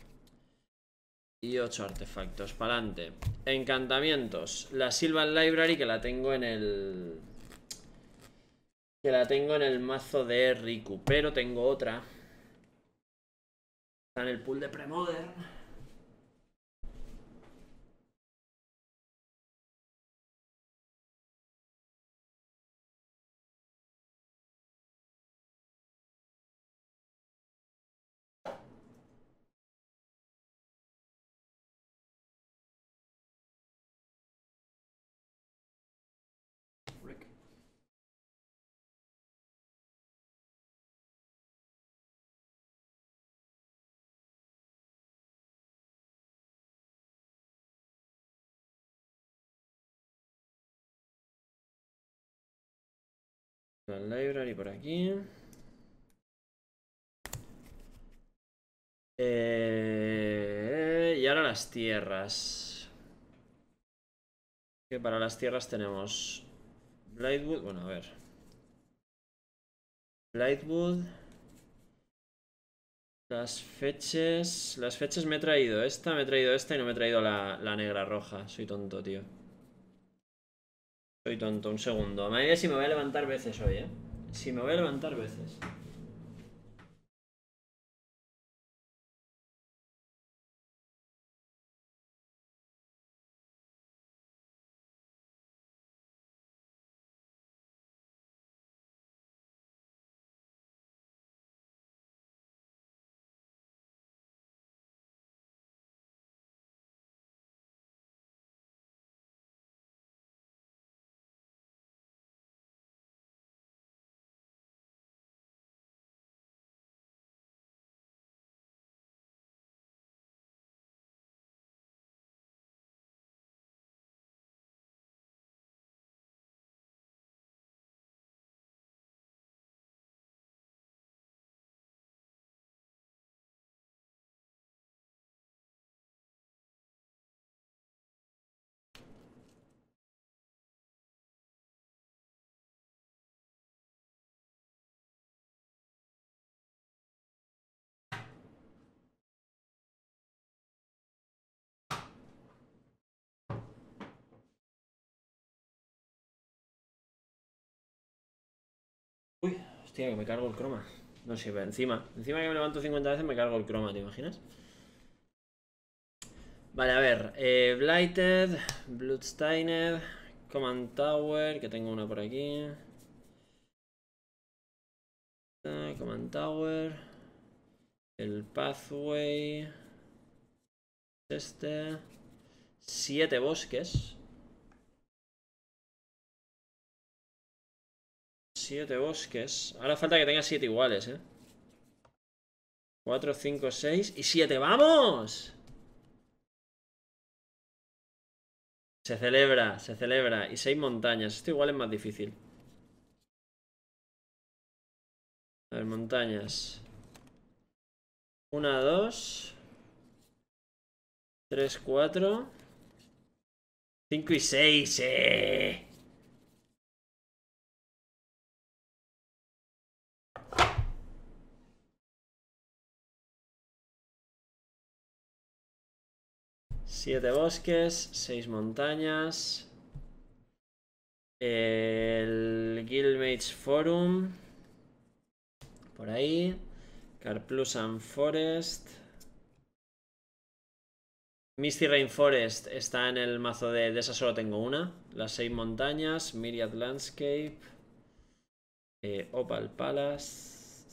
Y 8 artefactos. Para adelante. Encantamientos. La Sylvan Library que la tengo en el... Que la tengo en el mazo de Riku. Pero tengo otra. Está en el pool de Premodern. La library por aquí. Y ahora las tierras. Que para las tierras tenemos Blightwood. Bueno, a ver. Blightwood. Las fechas. Las fechas me he traído esta, y no me he traído la negra roja. Soy tonto, tío. Soy tonto, un segundo. Me diré si me voy a levantar veces hoy, Si me voy a levantar veces. Uy, hostia, que me cargo el croma. No sirve, encima que me levanto 50 veces me cargo el croma, ¿te imaginas? Vale, a ver. Blighted, Bloodstained, Command Tower, que tengo una por aquí. Command Tower. El Pathway. Este. 7 bosques. 7 bosques. Ahora falta que tenga 7 iguales, 4, 5, 6 y 7. ¡Vamos! Se celebra, se celebra. Y 6 montañas. Esto igual es más difícil. A ver, montañas. 1, 2, 3, 4, 5 y 6. ¡Eh! Siete bosques, 6 montañas. El Guildmates Forum. Por ahí. Carplusan Forest. Misty Rainforest está en el mazo de esa solo tengo una. Las 6 montañas. Myriad Landscape. Opal Palace.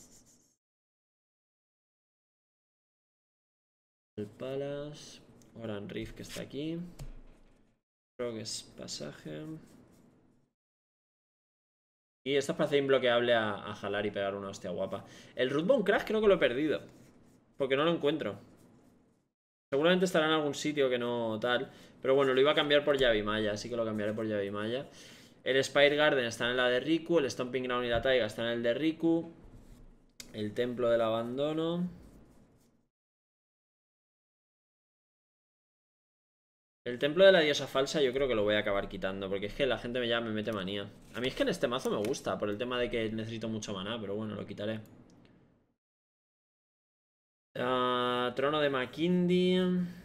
Opal Palace. Oran Reef que está aquí. Progress Pasaje. Y esta es para hacer imbloqueable a jalar y pegar una hostia guapa. El Rootbone Crash creo que lo he perdido. Porque no lo encuentro. Seguramente estará en algún sitio que no tal. Pero bueno, lo iba a cambiar por Yavimaya. Así que lo cambiaré por Yavimaya. El Spire Garden está en la de Riku. El Stomping Ground y la Taiga están en el de Riku. El Templo del Abandono. El Templo de la Diosa Falsa yo creo que lo voy a acabar quitando. Porque es que la gente ya me mete manía. A mí es que en este mazo me gusta. Por el tema de que necesito mucho maná. Pero bueno, lo quitaré. Trono de Makindi.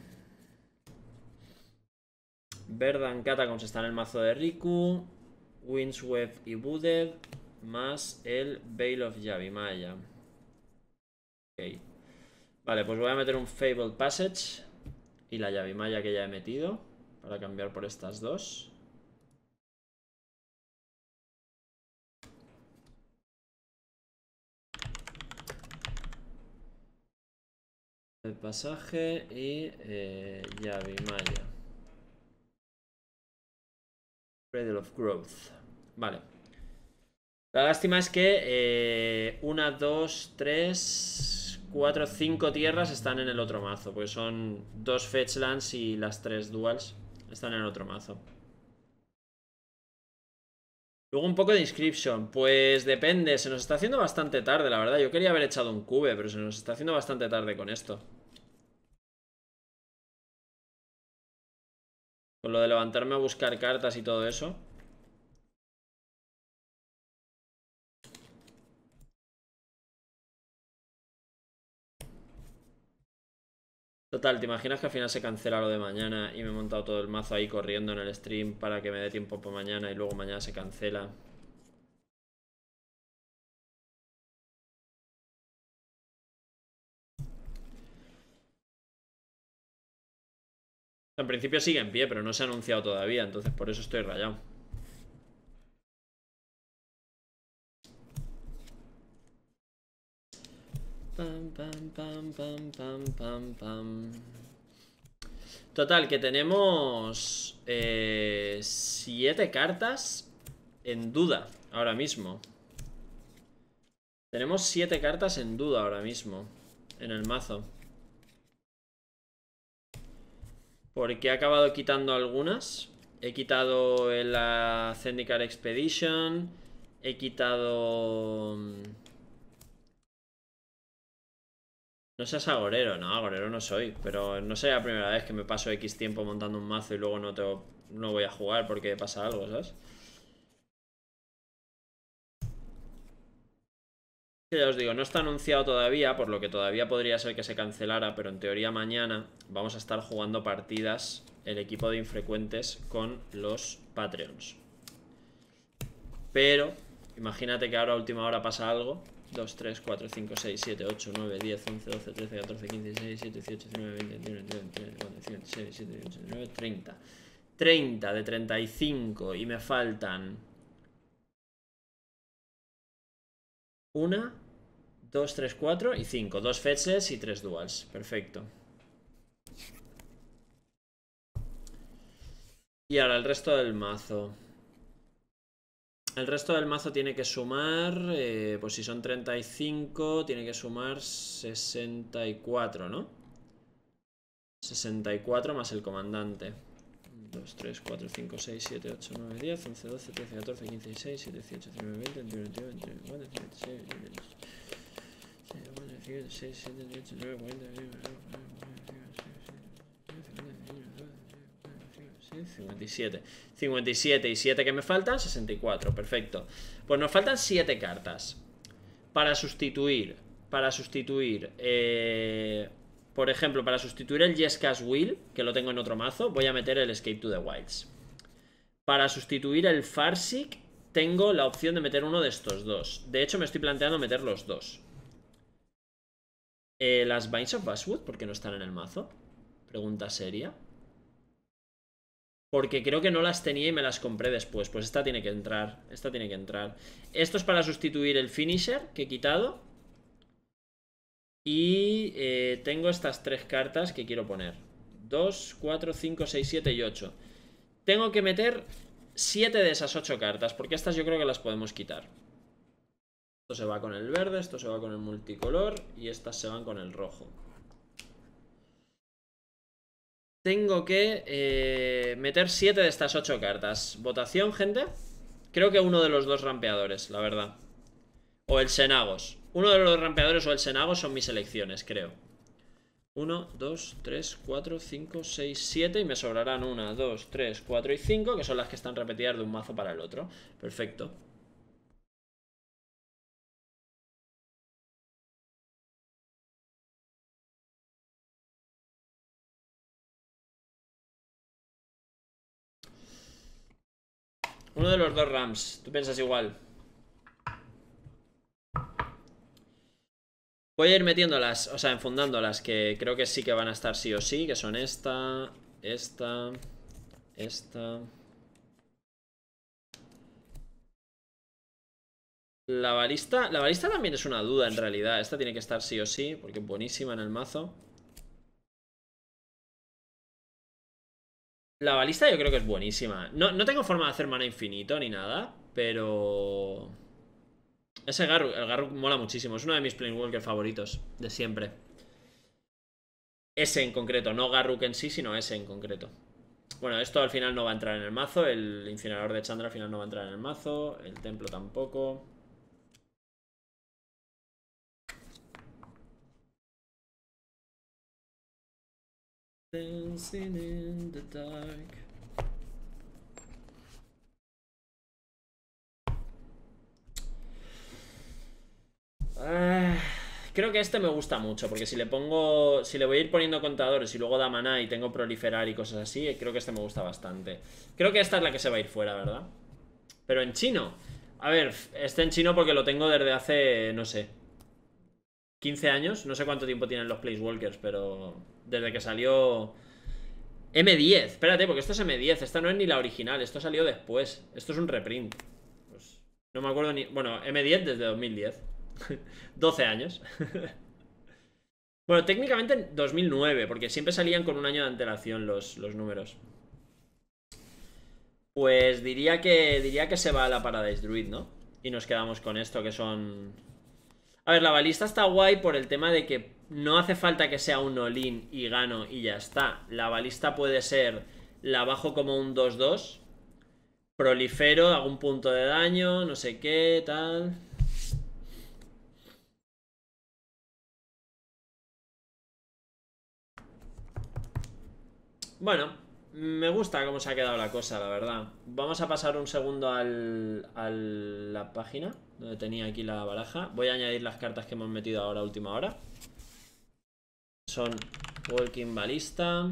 Verdan Catacombs está en el mazo de Riku. Windswept y Wooded. Más el Veil of Yavimaya. Ok. Vale, pues voy a meter un Fabled Passage. Y la Yavimaya que ya he metido. Para cambiar por estas dos. El pasaje y Yavimaya. Cradle of Growth. Vale. La lástima es que 1, 2, 3, 4, 5 tierras están en el otro mazo. Porque son 2 Fetchlands y las 3 Duals están en el otro mazo. Luego un poco de Inscription. Pues depende, se nos está haciendo bastante tarde, la verdad. Yo quería haber echado un cube, pero se nos está haciendo bastante tarde con esto. Con lo de levantarme a buscar cartas y todo eso. Total, ¿te imaginas que al final se cancela lo de mañana y me he montado todo el mazo ahí corriendo en el stream para que me dé tiempo para mañana y luego mañana se cancela? En principio sigue en pie, pero no se ha anunciado todavía, entonces por eso estoy rayado. Pam, pam, pam, pam, pam, pam, pam. Total, que tenemos 7 cartas en duda ahora mismo. Tenemos 7 cartas en duda ahora mismo en el mazo. Porque he acabado quitando algunas. He quitado la Zendikar Expedition. He quitado... No seas agorero, no, agorero no soy. Pero no sea la primera vez que me paso X tiempo montando un mazo y luego no voy a jugar porque pasa algo, ¿sabes? Ya os digo, no está anunciado todavía, por lo que todavía podría ser que se cancelara, pero en teoría mañana vamos a estar jugando partidas el equipo de infrecuentes con los Patreons. Pero, imagínate que ahora a última hora pasa algo. 2, 3, 4, 5, 6, 7, 8, 9, 10, 11, 12, 13, 14, 15, 16, 17, 18, 19, 20, 21, 22, 23, 24, 25, 26, 27, 28, 29, 30. 30 de 35 y me faltan... 1, 2, 3, 4 y 5. 2 fetches y 3 duals. Perfecto. Y ahora el resto del mazo. El resto del mazo tiene que sumar, pues si son 35, tiene que sumar 64, ¿no? 64 más el comandante. 2, 3, 4, 5, 6, 7, 8, 9, 10, 11, 12, 13, 14, 15, 16, 17, 18, 19, 20, 21, 22, 23, 24, 26, 27, 6, 7, 8, 9, 40, 57. 57 y 7 que me faltan, 64, perfecto. Pues nos faltan 7 cartas para sustituir. Por ejemplo, para sustituir el Jeskas Will, que lo tengo en otro mazo, voy a meter el Escape to the Wilds. Para sustituir el Farseek, tengo la opción de meter uno de estos dos. De hecho, me estoy planteando meter los dos. Las Vines of Basswood, ¿por qué no están en el mazo? Pregunta seria. Porque creo que no las tenía y me las compré después. Pues esta tiene que entrar. Esta tiene que entrar. Esto es para sustituir el Finisher que he quitado. Y tengo estas 3 cartas que quiero poner. 2, 4, 5, 6, 7 y 8. Tengo que meter 7 de esas 8 cartas. Porque estas yo creo que las podemos quitar. Esto se va con el verde, esto se va con el multicolor. Y estas se van con el rojo. Tengo que meter 7 de estas 8 cartas. ¿Votación, gente? Creo que uno de los dos rampeadores, la verdad. O el Xenagos. Uno de los rampeadores o el Xenagos son mis elecciones, creo. 1, 2, 3, 4, 5, 6, 7. Y me sobrarán 1, 2, 3, 4 y 5, que son las que están repetidas de un mazo para el otro. Perfecto. Uno de los dos Rams. ¿Tú piensas igual? Voy a ir metiéndolas, o sea, enfundándolas, que creo que sí que van a estar sí o sí, que son esta, esta, esta. La balista también es una duda en realidad. Esta tiene que estar sí o sí, porque es buenísima en el mazo. La balista yo creo que es buenísima. No tengo forma de hacer mana infinito ni nada, pero... Ese Garruk, el Garruk mola muchísimo. Es uno de mis Planewalker favoritos de siempre. Ese en concreto, no Garruk en sí, sino ese en concreto. Bueno, esto al final no va a entrar en el mazo. El incinerador de Chandra al final no va a entrar en el mazo. El templo tampoco. Dancing in the dark. Creo que este me gusta mucho, porque si le pongo. Si le voy a ir poniendo contadores y luego da maná y tengo proliferar y cosas así, creo que este me gusta bastante. Creo que esta es la que se va a ir fuera, ¿verdad? Pero en chino. A ver, este en chino porque lo tengo desde hace, no sé, 15 años. No sé cuánto tiempo tienen los Placewalkers, pero desde que salió M10. Espérate, porque esto es M10. Esta no es ni la original, esto salió después. Esto es un reprint. Pues no me acuerdo ni... Bueno, M10 desde 2010. 12 años. Bueno, técnicamente en 2009, porque siempre salían con un año de antelación los números. Pues diría que se va a la Paradise Druid, ¿no? Y nos quedamos con esto, que son... A ver, la balista está guay por el tema de que no hace falta que sea un all-in y gano y ya está. La balista puede ser, la bajo como un 2-2, prolifero, hago un punto de daño, no sé qué, tal... Bueno, me gusta cómo se ha quedado la cosa, la verdad. Vamos a pasar un segundo a la página donde tenía aquí la baraja. Voy a añadir las cartas que hemos metido ahora a última hora. Son Walking Ballista,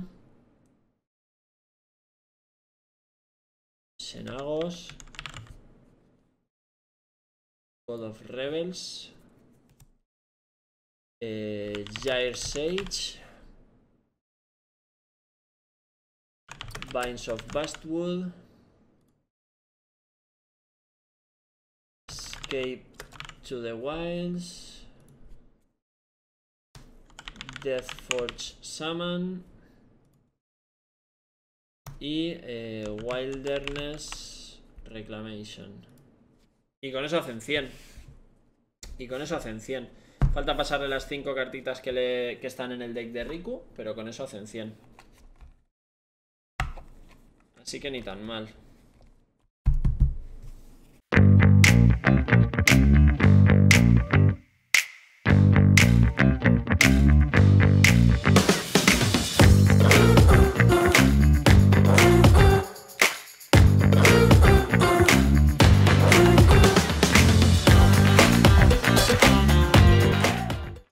Xenagos, God of Rebels, Jair Sage, Vines of Bastwood, Escape to the Wilds, Deathforge Summon y Wilderness Reclamation. Y con eso hacen 100. Y con eso hacen 100. Falta pasarle las 5 cartitas que están en el deck de Riku, pero con eso hacen 100. Así que ni tan mal.